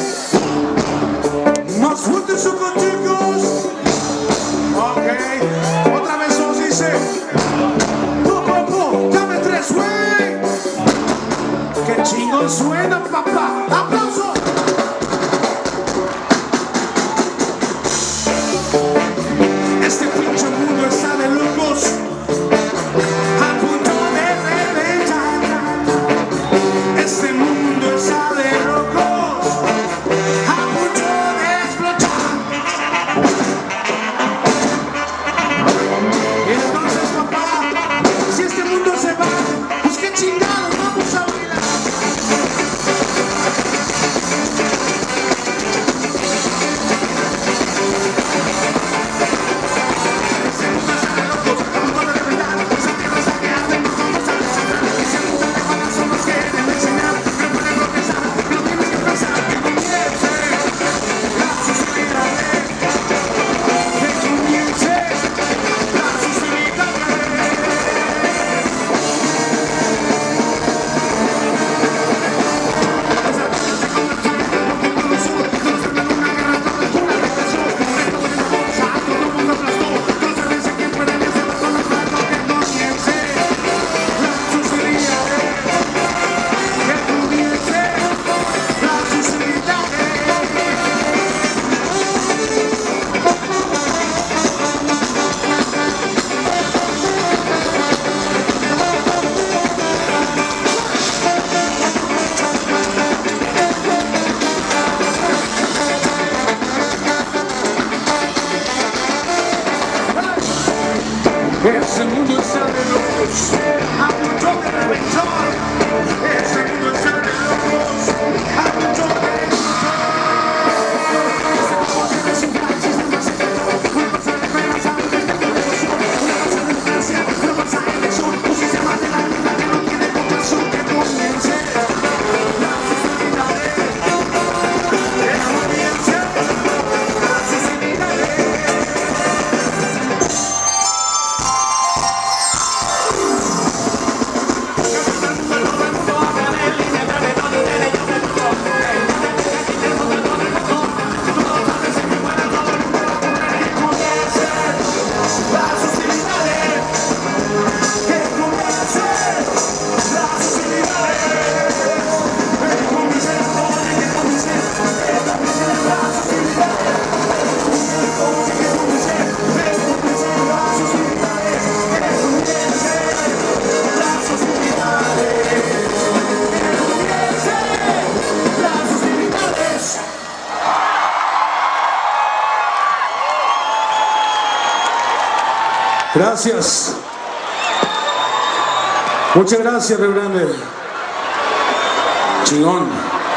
más fuerte su chicos. Ok, otra vez dos dice, po, po, po, dame tres, güey. Qué chingón suena, papá. ¡Aplauso! Este pinche mundo está de locos, a punto de reventar. Este mundo está de locos, a punto de explotar. Y entonces, papá, si este mundo se va, pues qué chingados vamos a bailar. Ese mundo está de locos, a punto de reventar. Ese mundo está de locos, a punto de Gracias. Muchas gracias, Río Grande. Chingón.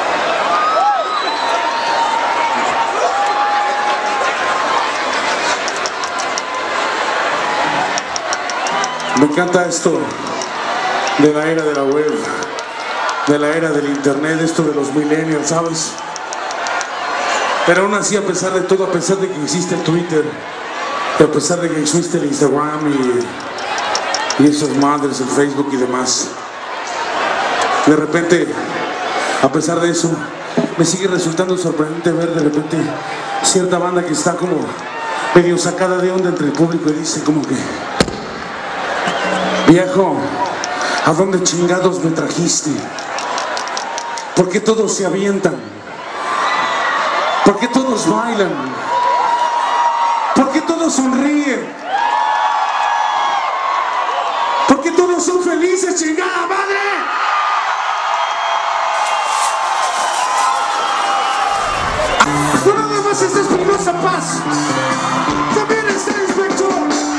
Me encanta esto de la era de la web, de la era del internet, esto de los millennials, ¿sabes? Pero aún así, a pesar de todo, a pesar de que existe el Twitter, y a pesar de que existe el Instagram y, y esas madres, el Facebook y demás, de repente, a pesar de eso, me sigue resultando sorprendente ver de repente cierta banda que está como medio sacada de onda entre el público y dice como que: viejo, ¿a dónde chingados me trajiste? ¿Por qué todos se avientan? ¿Por qué todos bailan? ¿Por qué todos sonríen? ¿Por qué todos son felices, chingada madre? No nada más es Espinosa Paz, también está el inspector.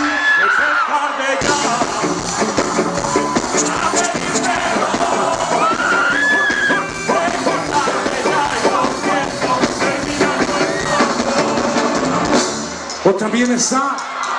O también está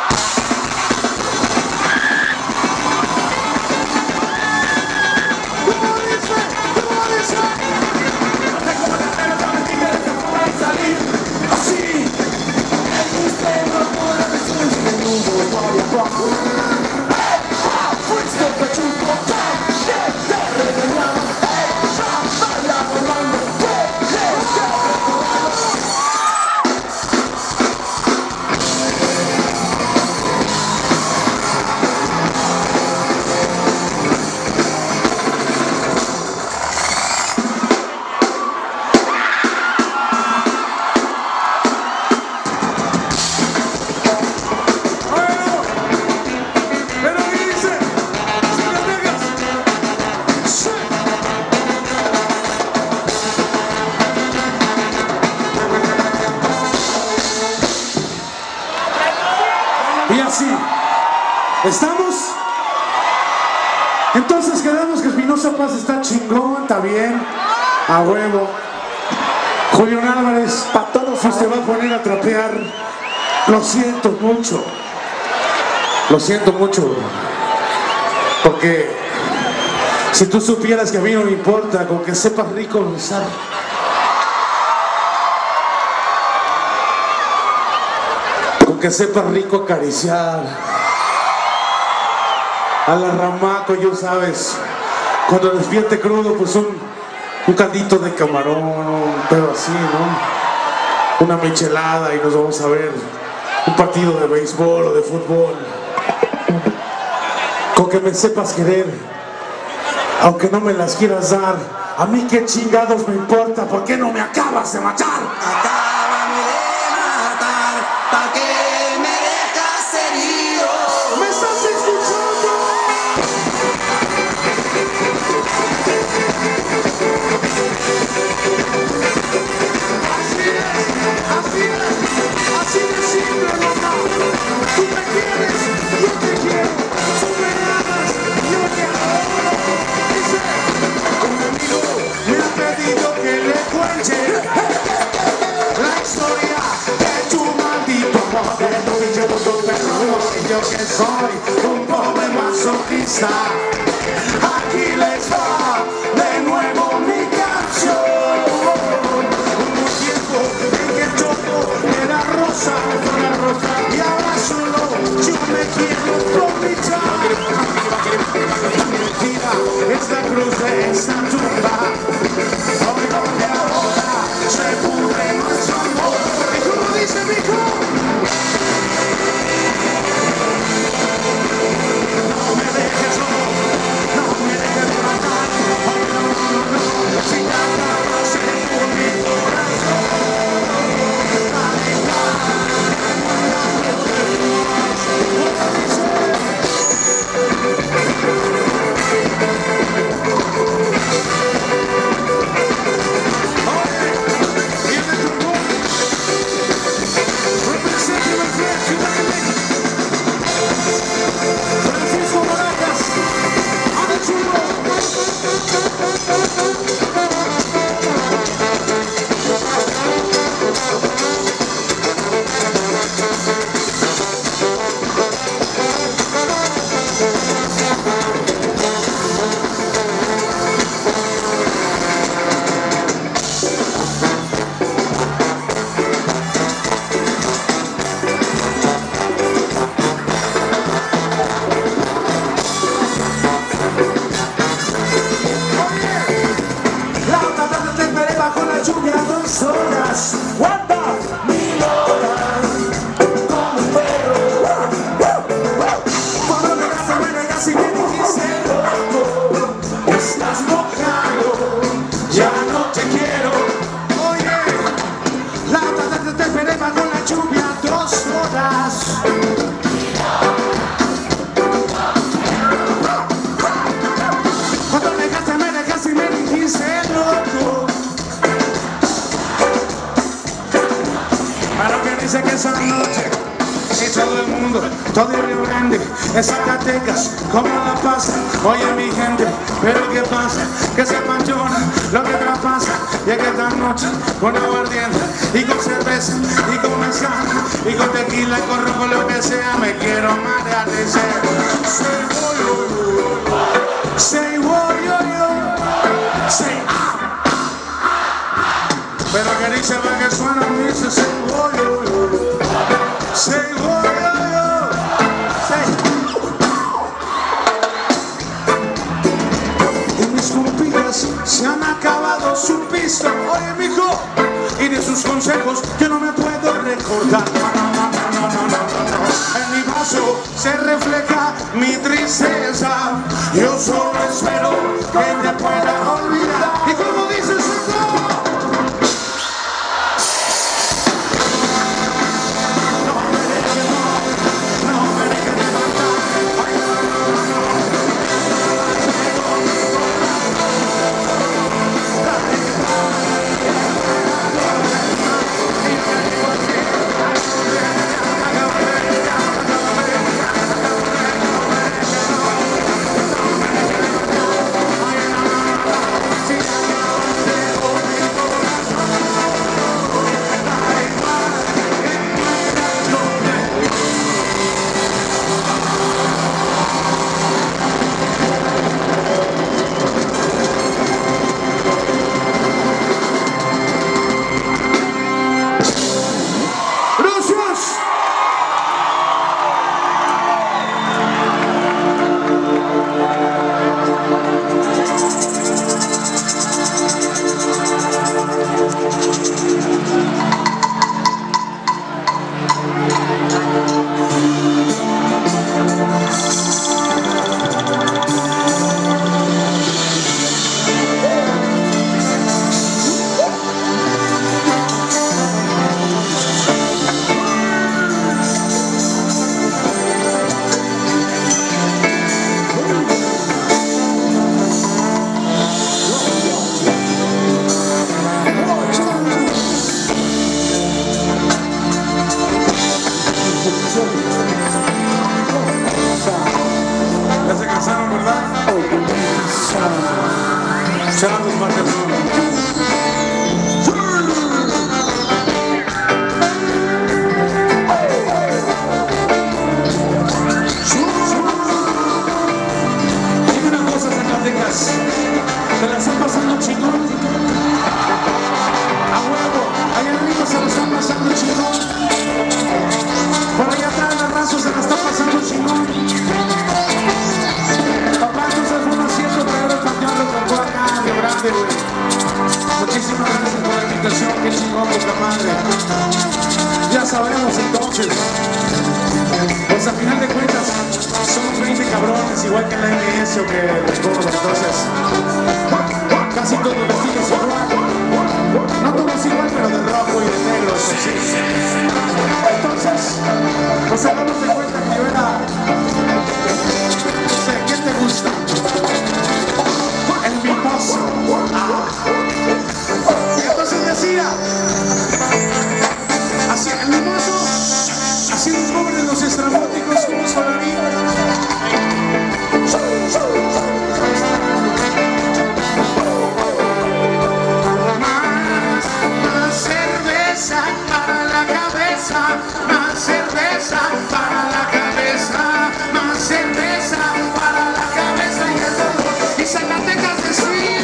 y así. ¿Estamos? Entonces quedamos que Espinosa Paz está chingón, está bien, a huevo. Julián Álvarez, para todos usted va a poner a trapear. Lo siento mucho. Lo siento mucho. Porque si tú supieras que a mí no me importa, con que sepas rico besar. Con que sepas rico acariciar. A la ramaco, yo sabes, cuando despierte crudo, pues un, un caldito de camarón, un pedo así, ¿no? Una michelada y nos vamos a ver un partido de béisbol o de fútbol. Con que me sepas querer, aunque no me las quieras dar, a mí qué chingados me importa, ¿por qué no me acabas de matar? Acábame de matar, ¿pa' qué me dejas herido? ¿Me estás escuchando? Así es, así es, así de simple, mamá. Tú me quieres, yo te quiero. Tú me amas, yo te adoro. Dice, un amigo me ha pedido que le cuente la historia de tu maldito amor. De tu dichoso perro, y yo que soy un pobre masoquista. Aquí les va de nuevo mi canción. Hubo un tiempo en que todo era rosa, era rosa, y ahora solo yo me quiero aprovechar. Mentira, es la cruz de esta tumba. Hoy donde ahora se pudre nuestro amor. ¿Y cómo dice mi hijo? No me dejes, no. esa noche. Y todo el mundo, todo el Río Grande, en Zacatecas, ¿cómo la pasa? Oye mi gente, pero ¿qué pasa? Que se panchona lo que traspasa. Llega esta noche con aguardiente y con cerveza y con mezcal y con tequila y con rojo, lo que sea. Me quiero marear de ser. Say woy, yo, say woy, yo, yo, say ah. Pero que dice va que suena a mí, dice say woy, yo, yo, say woy. Se han acabado su pista, oye mijo, y de sus consejos yo no me puedo recordar. No, no, no, no, no, no, no. En mi vaso se refleja mi tristeza. Yo solo espero que te pueda olvidar. Y como dice el Señor, no me dejes, no, no me dejes levantar. Ya se cansaron, ¿verdad? Echaron los marcas. Dime una cosa, Zacatecas, ¿te la están pasando chingón? A huevo, allá arriba se la están pasando chingón. Por allá atrás las razas se la están pasando chingón. Papá, entonces fue un acierto traer el panteón de Tocó acá, Río Grande, güey. Muchísimas gracias por la invitación, qué chingón, puta madre. Ya sabemos entonces, pues a final de cuentas, somos veinte cabrones, igual que en la M S o que los gordos, entonces, casi todos vestidos igual. No todos igual, pero de rojo y de negro, sí. Entonces, pues hagamos de cuenta que yo era, no sé, ¿quién te gusta? El mimoso. Ah. Entonces decía, así, el mimoso, así los pobres, los estrambóticos, como sonaría. Más, más cerveza para la cabeza, más cerveza para la cabeza, más cerveza para la cabeza y el dolor. Y Zacatecas decía.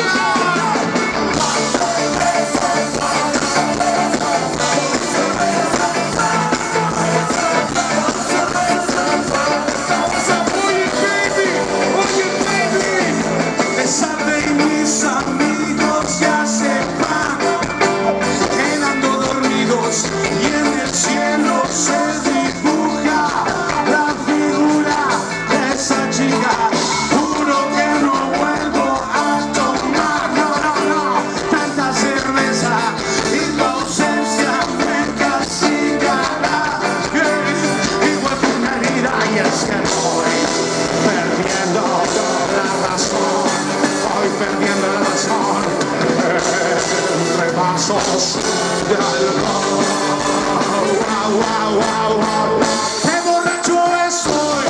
Oye baby, oye baby, Desate y mis amigos ya se van, quedando dormidos y en el cielo se dibuja la figura de esa chica. Juro que no vuelvo a tomar, no, no, no, tanta cerveza y la ausencia me castigará. Igual que una herida, y es que voy perdiendo la razón, voy perdiendo la razón entre vasos de alcohol. Wow, wow, wow, wow. Qué borracho estoy.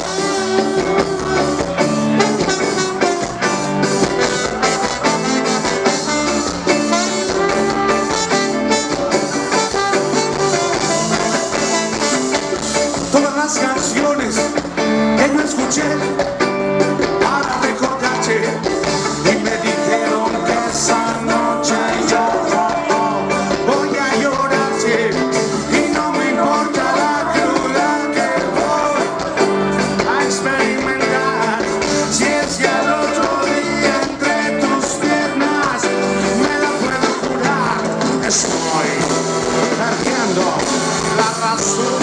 Todas las canciones que yo escuché para recordarte y me dijeron que esa noche yo voy a llorarte y no me importa la cruda que voy a experimentar. Si es que al otro día entre tus piernas me la puedo curar, estoy perdiendo la razón.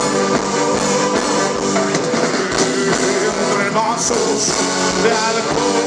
Entre vasos de alcohol.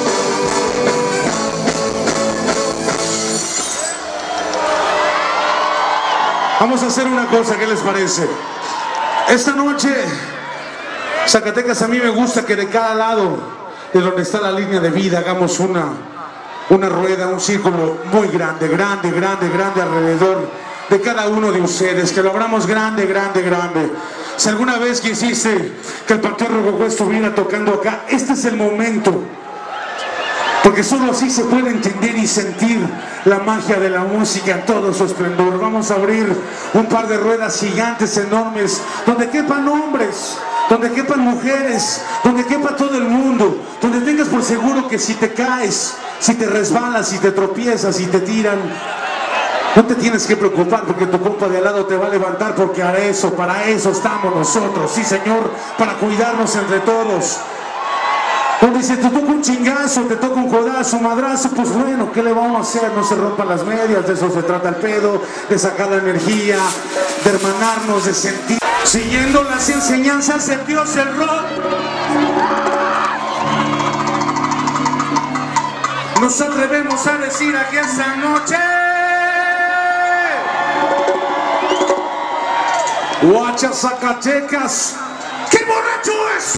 Vamos a hacer una cosa, ¿qué les parece? Esta noche, Zacatecas, a mí me gusta que de cada lado de donde está la línea de vida hagamos una, una rueda, un círculo muy grande, grande, grande, grande alrededor de cada uno de ustedes, que lo abramos grande, grande, grande. Si alguna vez quisiste que el Panteón Rococó estuviera tocando acá, este es el momento, porque solo así se puede entender y sentir la magia de la música en todo su esplendor. Vamos a abrir un par de ruedas gigantes, enormes, donde quepan hombres, donde quepan mujeres, donde quepa todo el mundo, donde tengas por seguro que si te caes, si te resbalas, si te tropiezas, si te tiran, no te tienes que preocupar porque tu compa de al lado te va a levantar, porque para eso, para eso estamos nosotros, sí señor, para cuidarnos entre todos. Donde si te toca un chingazo, te toca un codazo, un madrazo, pues bueno, ¿qué le vamos a hacer? No se rompan las medias, de eso se trata el pedo, de sacar la energía, de hermanarnos, de sentir. Siguiendo las enseñanzas de Dios el rock, nos atrevemos a decir aquí esta noche: Guacha Zacatecas, ¡qué borracho es!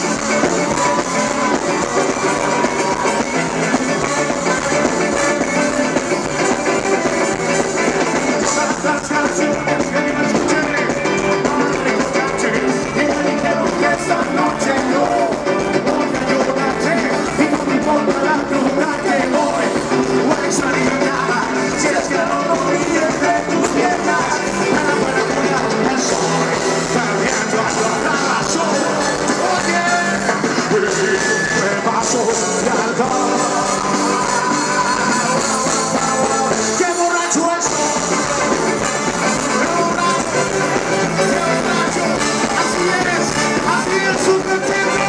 Las canciones que yo escuché para recordarte y me dijeron que esta noche yo voy a llorarte y no me importa la cruda que voy a experimentar. Si es que no lo vi entre tus piernas, nada para curar, estoy perdiendo la razón. Oye, me paso de alcohol. ¡Qué borracho estoy! Así es, así es su destino.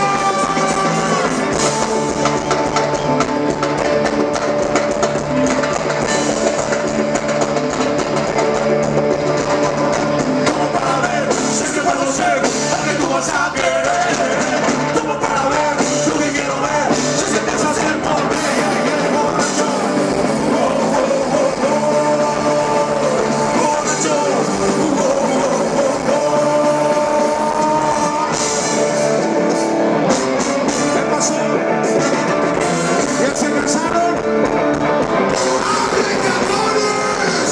Como para ver, sé que puedo ser lo que tú vas a querer. Como para ver lo que quiero ver, sé que piensas hacer por mí. Y el borracho, oh, oh, oh, oh, borracho, oh, oh, oh, oh. ¿Qué pasó? ¿Ya se cansaron? ¡Abre, cabrones!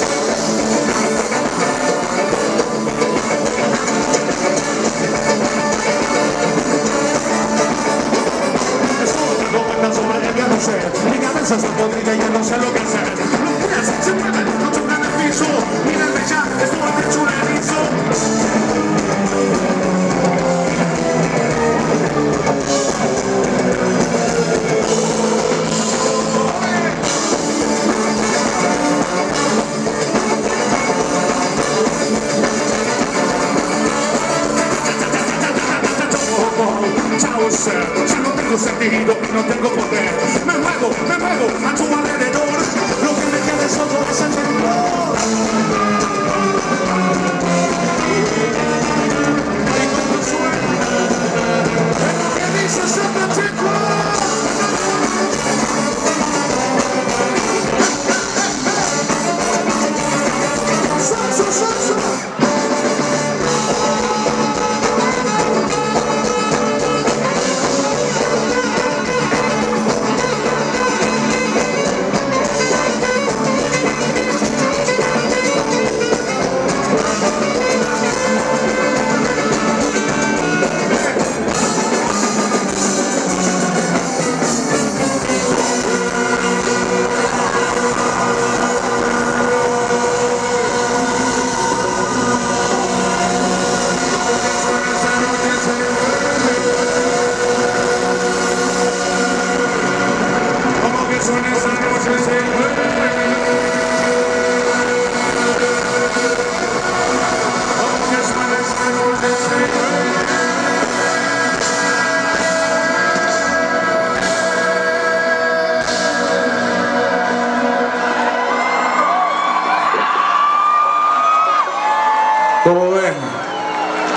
Estoy dando vueltas sobre el carrusel. Mi cabeza está podrida y ya no sé lo que hacer. Los pies se mueven, no tocan el piso. Mírenme ya, estoy hecho un erizo. Chao ser, ya no tengo sentido, no tengo poder. Me muevo, me muevo a tu alrededor. Lo que me queda solo es el temblor. Y cuando suena, es lo que dice Santa Chico. Salsa, salsa.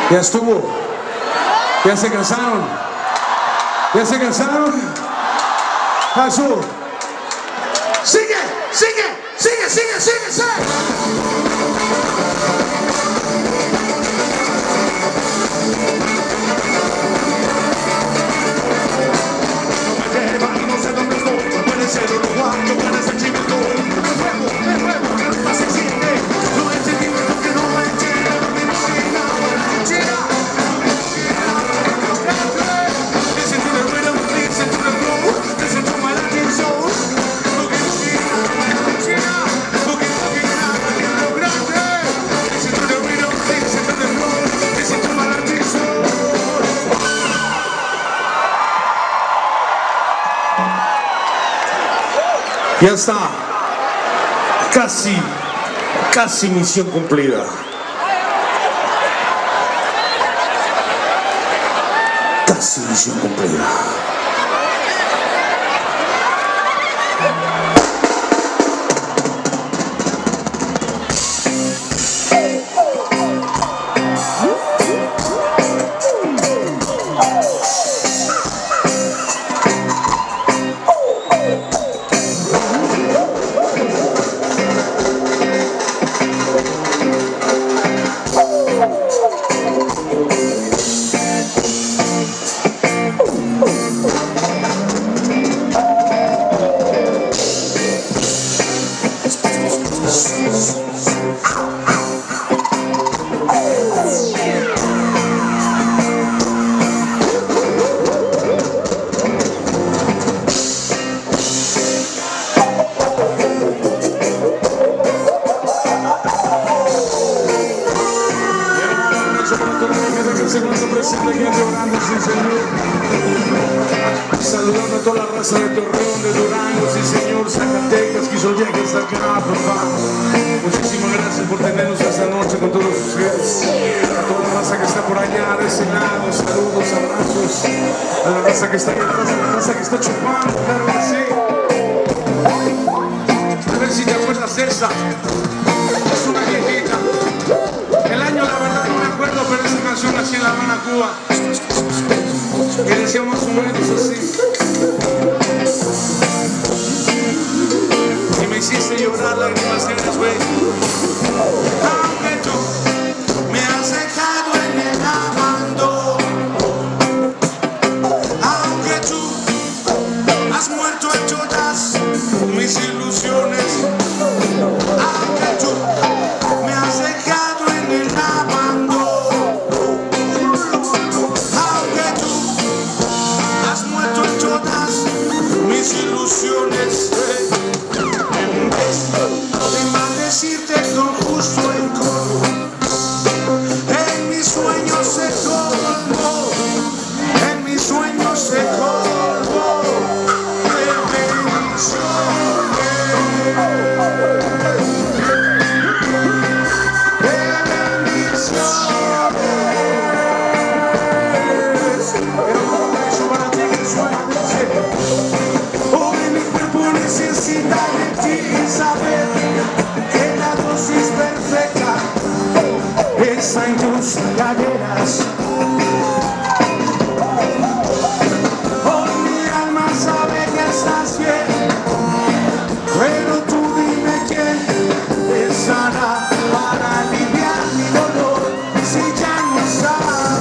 Ya estuvo. Ya se cansaron. Ya se cansaron. Azul. Sigue, sigue, sigue, sigue, sigue, sigue. No sé dónde estoy, puede ser Uruguay, puede ser Chile, estoy de nuevo, de nuevo, no se siente, no es sentimiento que no me entiende, no me imagina, China, listen to the rhythm, listen to the flow, listen to my Latin soul, boogie boogie, China, boogie boogie, listen to the rhythm, listen to the flow, listen to my Latin soul. Ya está. Casi, casi misión cumplida. Casi misión cumplida. Saludando a toda la raza de Torreón, de Durango, sí señor, Zacatecas, Quizoyeca, hasta acá, papá. Muchísimas gracias por tenernos esta noche con todos ustedes. A toda la raza que está por allá, de ese lado, saludos, abrazos. A la raza que está aquí atrás, a la raza que está chupando, claro que sí. A ver si te acuerdas de esa. Es una viejita. El año la verdad no me acuerdo, pero esa canción nació en La Habana, Cuba. Y decía más o menos así. Y me hiciste llorar lágrimas negras, güey. Aunque tú me has dejado en el abandono, aunque tú has muerto en todas mis ilusiones, aunque tú me has dejado en el abandono, aunque tú has muerto en todas mis ilusiones, en vez de maldecirte con justo encono, en mis sueños se colmó, en mis sueños se colmó de bendiciones, de bendiciones. Eso para ti que suena, dice: hoy mi cuerpo necesita de ti y saber que la dosis perfecta está en tus caderas. Hoy mi alma sabe que estás bien, pero tú dime quién estará para aliviar mi dolor si ya no estás.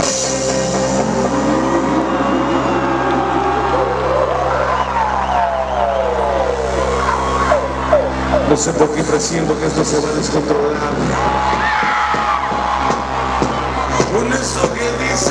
No sé por qué presiento que esto se va a descontrolar. Con eso que dice: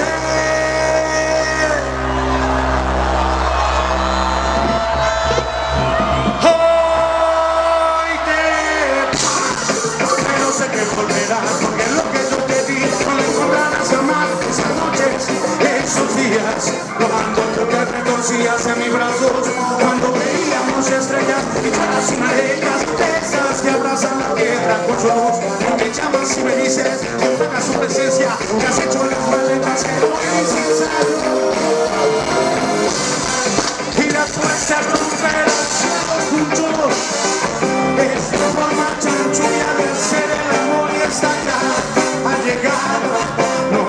hoy te pero sé que volverás, porque lo que yo te di no lo encontrarás jamás. Esas noches, esos días, cuando tú te retorcías en mis brazos, cuando veíamos estrellas y claras y mareas, esas que abrazan la tierra con su luz, me llamas y me dices que pagas su presencia, que has hecho las maletas que no dices adiós. Y después se romperá el cielo juntos, es la forma chanchulla de hacer el amor y está ya ha llegado. No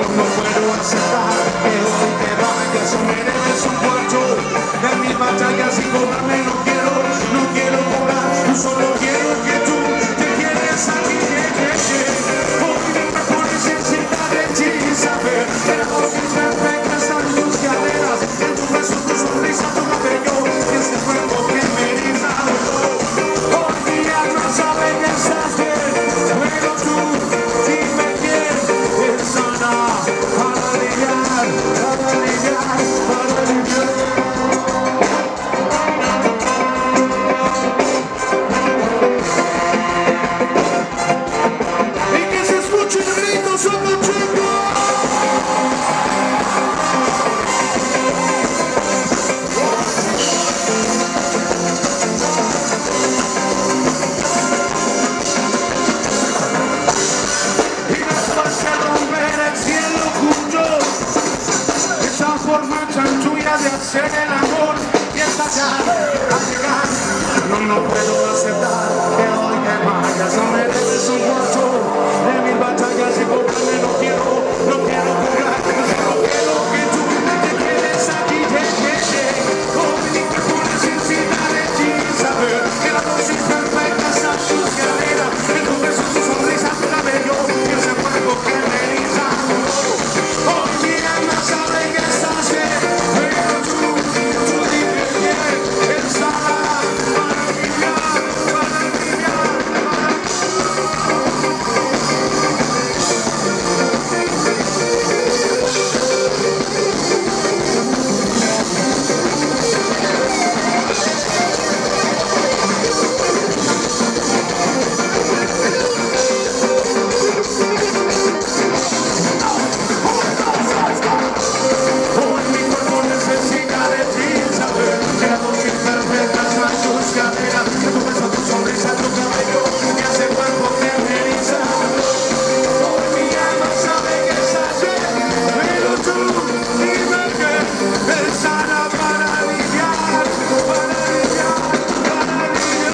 hacer el amor y estás ya a llegar. No, no puedo aceptar que hoy te vayas. No me debes un cuarto de mil batallas y cobrarme no quiero, no quiero cobrar. No quiero que tú te quedes aquí, te quedes. Comunica con la sinceridad de ti, saber que la dosis perfecta está en tu escalera. Que tu beso, tu sonrisa, tu cabello y ese fuego que me eriza. Hoy mi alma sabe que estás bien, pero tú, tú dime bien, está para brillar, para brillar, para hoy mi cuerpo necesita de ti, saber que la dosis perfecta está en tus caderas, que tu beso, tu sonrisa, tu cabello y ese cuerpo que me eriza. Hoy mi alma sabe que estás bien, pero tú dime que estará para aliviar, para aliviar, para aliviar.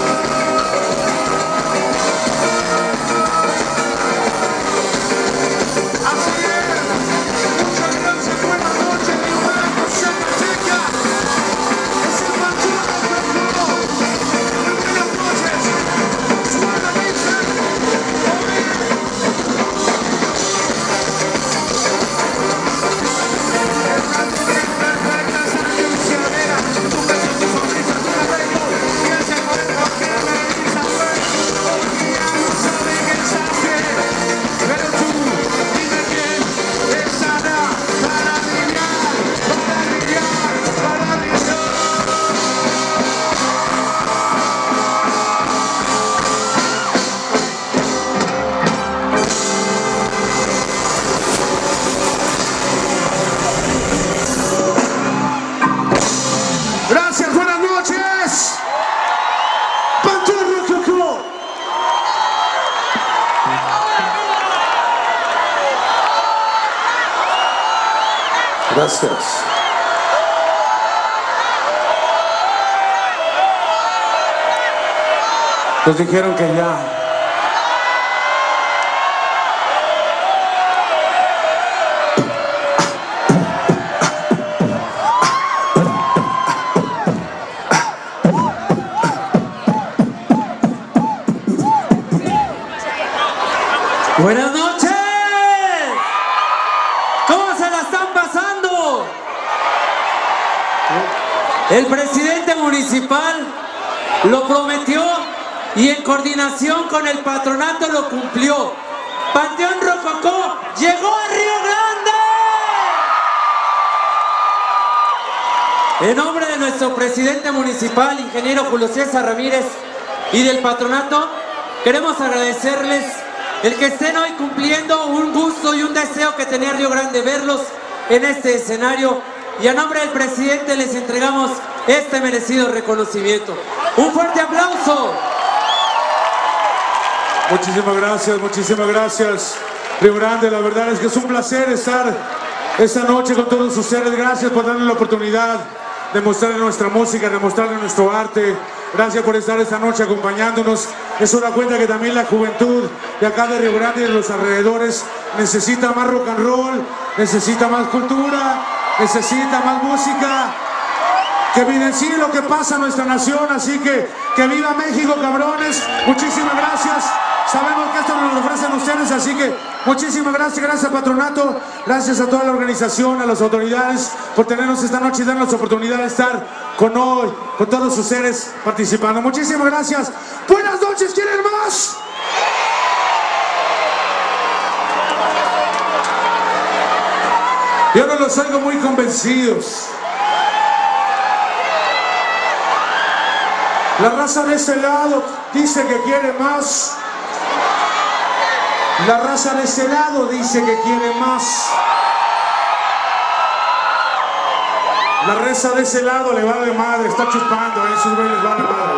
Así es. Muchas gracias, buenas noches, mi buena José Manteca. Es el patrón del mundo. Buenas noches. Suena, dice. Esta dosis perfecta está en tu cadera. Tu beso, tu sonrisa, tu cabello y ese cuerpo que me eriza. Hoy mi alma sabe que estás bien, pero tú dime quién estará para brillar, para brillar, para brillar. Gracias, buenas noches. Panteón Rococó. Gracias. Nos dijeron que ya. Buenas noches. ¿Cómo se la están pasando? El presidente municipal lo prometió y en coordinación con el patronato lo cumplió. Panteón Rococó llegó a Río Grande. En nombre de nuestro presidente municipal, ingeniero Julio César Ramírez, y del patronato, queremos agradecerles el que estén hoy cumpliendo un gusto y un deseo que tenía Río Grande, verlos en este escenario. Y a nombre del presidente les entregamos este merecido reconocimiento. Un fuerte aplauso. Muchísimas gracias, muchísimas gracias, Río Grande. La verdad es que es un placer estar esta noche con todos ustedes. Gracias por darnos la oportunidad de mostrarles nuestra música, de mostrarles nuestro arte. Gracias por estar esta noche acompañándonos. Eso da cuenta que también la juventud de acá de Río Grande y de los alrededores necesita más rock and roll, necesita más cultura, necesita más música, que evidencie lo que pasa en nuestra nación. Así que, que viva México, cabrones. Muchísimas gracias. Sabemos que esto nos lo ofrecen ustedes, así que muchísimas gracias, gracias patronato, gracias a toda la organización, a las autoridades por tenernos esta noche y darnos la oportunidad de estar con hoy, con todos sus seres participando. Muchísimas gracias. Buenas noches, ¿quieren más? Yo no los oigo muy convencidos. La raza de ese lado dice que quiere más. La raza de ese lado dice que quiere más. La raza de ese lado le vale madre, está chupando, a esos güeyes les vale madre.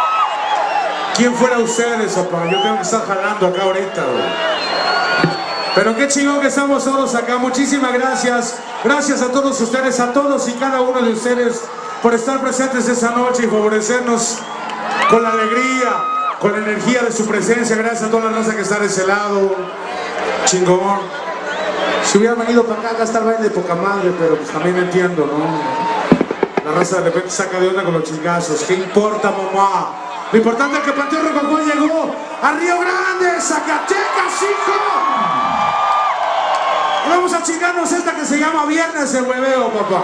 ¿Quién fuera ustedes, papá? Yo tengo que estar jalando acá ahorita, güey. Pero qué chingón que estamos todos acá. Muchísimas gracias. Gracias a todos ustedes, a todos y cada uno de ustedes por estar presentes esta noche y favorecernos con la alegría, con la energía de su presencia. Gracias a toda la raza que está de ese lado. Chingón. Si hubieran venido para acá, acá está el baile de poca madre, pero pues también entiendo, ¿no? La raza de repente saca de onda con los chingazos. ¿Qué importa, mamá? Lo importante es que Panteón Rococó llegó a Río Grande, Zacatecas, hijo. Y vamos a chingarnos esta que se llama Viernes de Hueveo, papá.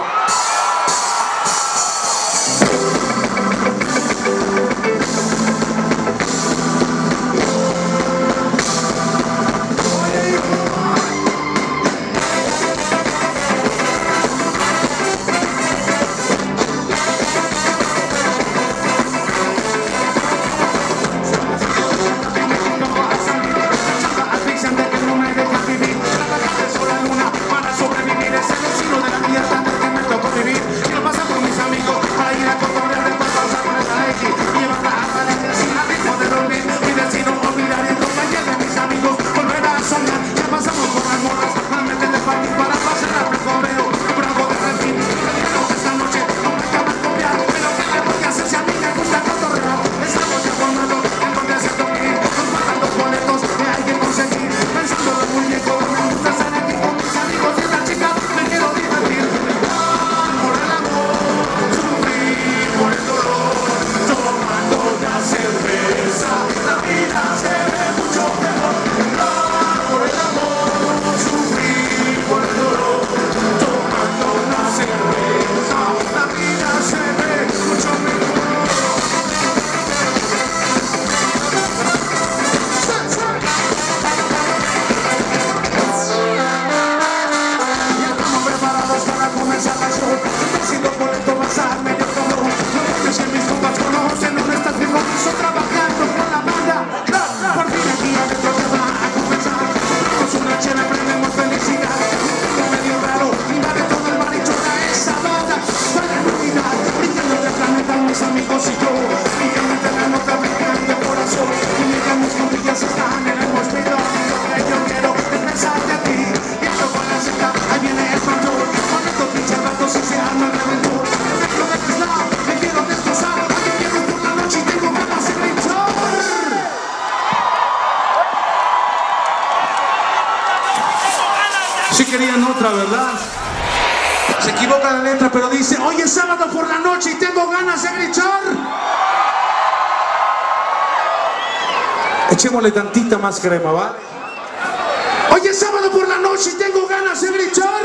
Sí querían otra, ¿verdad? Se equivoca la letra, pero dice: hoy es sábado por la noche y tengo ganas de gritar. Echémosle tantita más crema, ¿vale? Hoy es sábado por la noche y tengo ganas de gritar.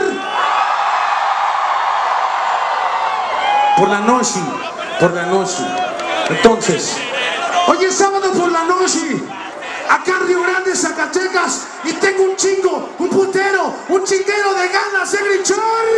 Por la noche, por la noche. Entonces, hoy es sábado por la noche, acá en Río Grande, Zacatecas, y tengo un chingo, un putero, un chinguero de ganas de gritar.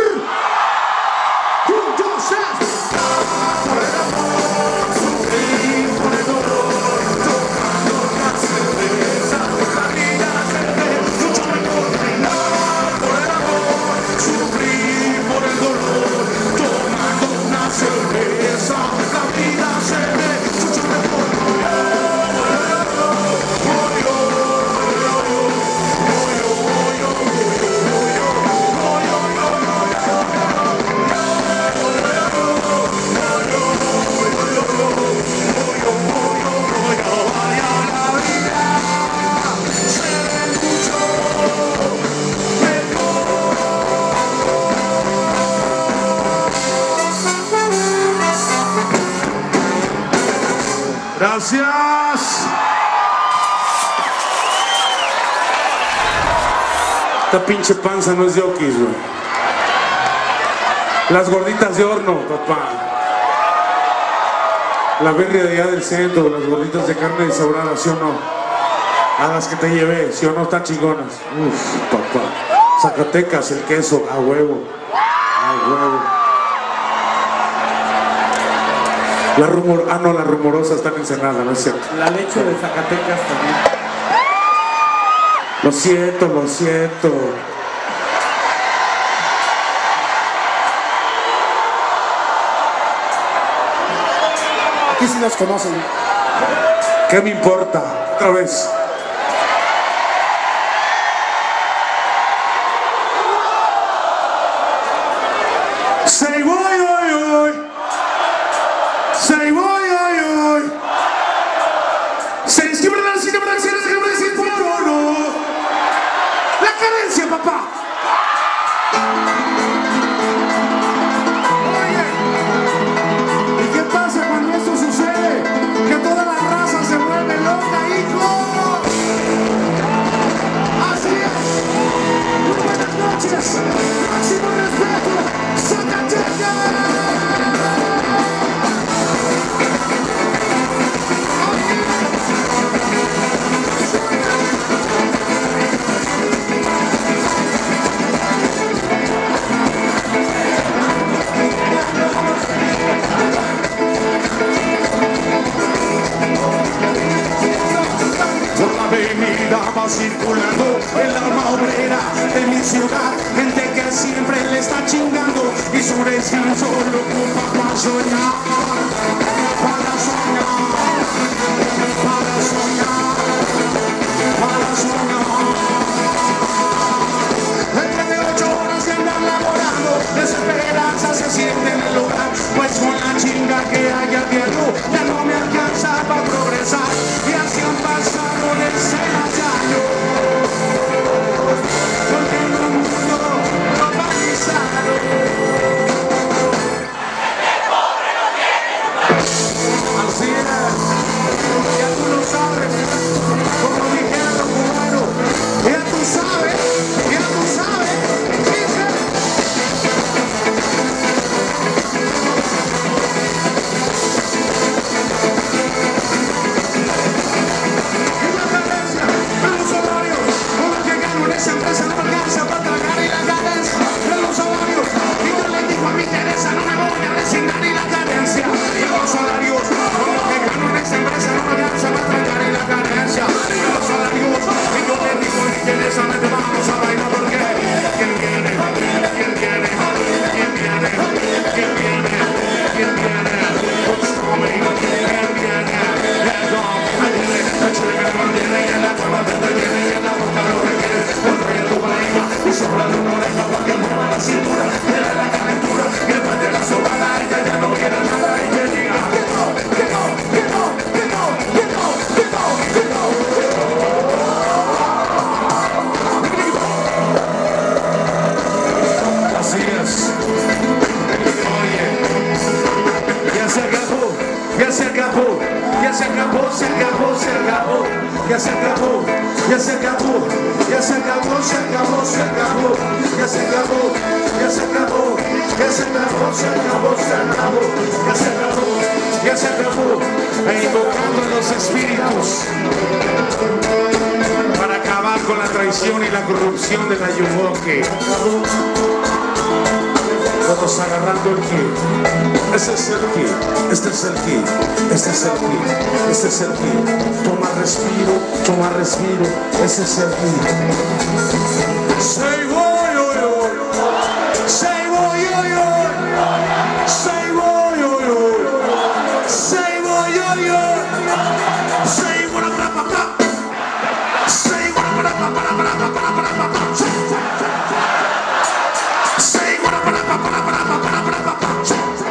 Un, dos, tres. Por el amor, sufrir por el dolor, tomando la cerveza, la vida se ve mucho mejor. Por el amor, sufrir por el dolor, tomando una cerveza, la vida se ve mucho mejor. Gracias. Esta pinche panza no es de oquis, güey. Las gorditas de horno, papá. La birria de allá del centro, las gorditas de carne deshebrada, ¿sí o no? A las que te llevé, ¿sí o no? Están chingonas. Uf, papá. Zacatecas, el queso, a huevo. A huevo. La rumor, ah no, la rumorosa está en Ensenada, no es cierto. La leche de Zacatecas también. Lo siento, lo siento. Aquí sí nos conocen. ¿Qué me importa? Otra vez. carencia, papá. Oye, ¿y qué pasa cuando esto sucede? Que toda la raza se vuelve loca, hijo. Así es. Muy buenas noches. Máximo respeto. Zacatecas. Por la avenida va circulando el alma obrera de mi ciudad, gente que siempre le está chingando y su descanso lo ocupa para soñar, para soñar, para soñar, para soñar. Después de ocho horas de andar laborando, desesperanza se siente en el hogar, pues con la chinga que hay a diario ya no me alcanza para progresar y así han pasado decenas de años, porque en un mundo globalizado así es, ya tú lo sabes, como dijeron los cubanos, ya tú sabes, ya tú sabes, dice. Los salarios, con lo que gano en esa empresa no me alcanza para tragar y la cadencia de los salarios. Y yo le digo a mi Teresa, no me voy a resignar y la cadencia de los salarios. Con lo que gano en esa empresa no me alcanza para tragar y la cadencia de los salarios. Y yo le digo a mi Teresa, vete, vamos a bailar porque ¿quién viene? ¿Quién viene? ¿Quién viene? ¿Quién viene? ¿Quién viene? What's coming? ¿Quién viene? Let's go. Ahí viene, échale que no viene y en la cama te viene y en la boca lo requiere. El rey de tu pareja y sopla de una oreja para que mueva la cintura. Mira la calentura y después de la sobada ella ya no quiere nada y que diga que no, que no, que no, que no, que no, que no, que no. Así es. Oye, ya se acabó, ya se acabó, ya se acabó, se acabó, se acabó, ya se acabó, ya se acabó, ya se acabó, se acabó, se acabó, ya se acabó, ya se acabó, ya se acabó, se acabó, se acabó, ya se acabó, ya se acabó, e invocando a los espíritus para acabar con la traición y la corrupción de la Yumoque. Todos agarrando el ki. Ese es el ki. Este es el ki. Este es el ki. Este es el ki. Toma respiro. Toma respiro. Ese es el ki. Say boy, oy, oy. Say boy, oy, oy. Say boy, oy, oy. Say boy, oy, oy. Say what up, up, up. Say what up, up, up, up, up, up, up, up, up. Say what up, up, up, up, up, up, up, up, up.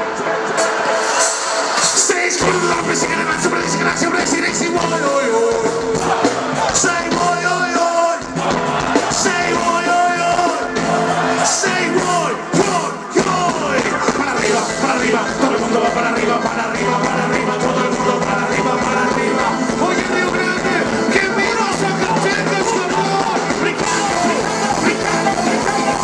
Say it's good love, it's gonna be somebody, it's gonna be somebody, it's gonna be somebody. Say boy, oy, oy. Say boy, oy, oy. Say boy, boy, oy. Para arriba, para arriba, todo el mundo va para arriba, para arriba, para arriba, todo el mundo para arriba, para arriba. Oye, Río Grande, que mira Zacatecas, cabrón. Ricardo, Ricardo, Ricardo,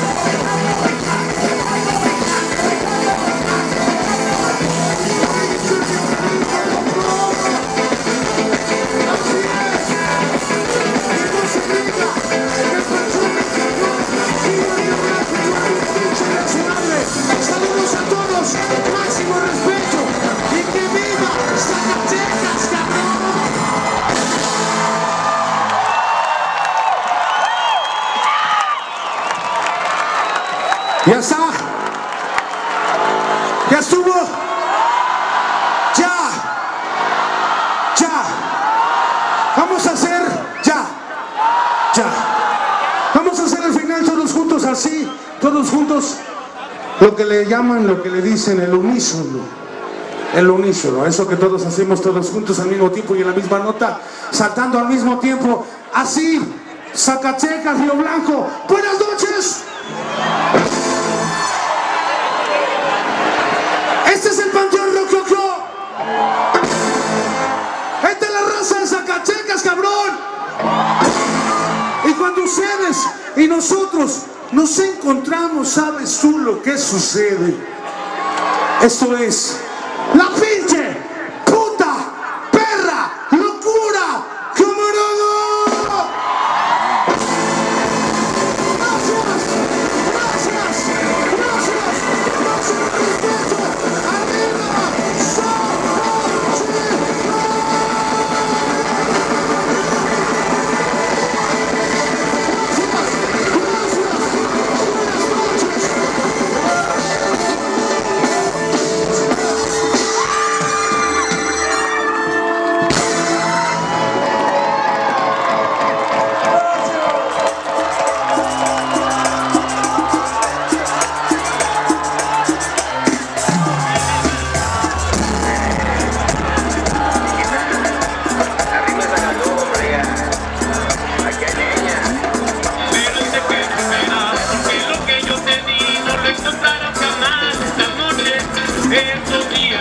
saludos a todos, máximo respeto y que viva Zacatecas, cabrón. Ya está, ya estuvo, ya, ya, vamos a hacer, ya, ya, vamos a hacer el final todos juntos así, todos juntos. Lo que le llaman, lo que le dicen el unísono, el unísono, eso que todos hacemos todos juntos al mismo tiempo y en la misma nota, saltando al mismo tiempo, así, Zacatecas, Río Blanco. Buenas noches. Este es el Panteón Rococó. Esta es la raza de Zacatecas, cabrón. Y cuando ustedes y nosotros nos encontramos, ¿sabes tú lo que sucede? Esto es la pinche puta perra locura, camarada. Gracias, gracias, gracias, gracias, respeto, arriba, Estos días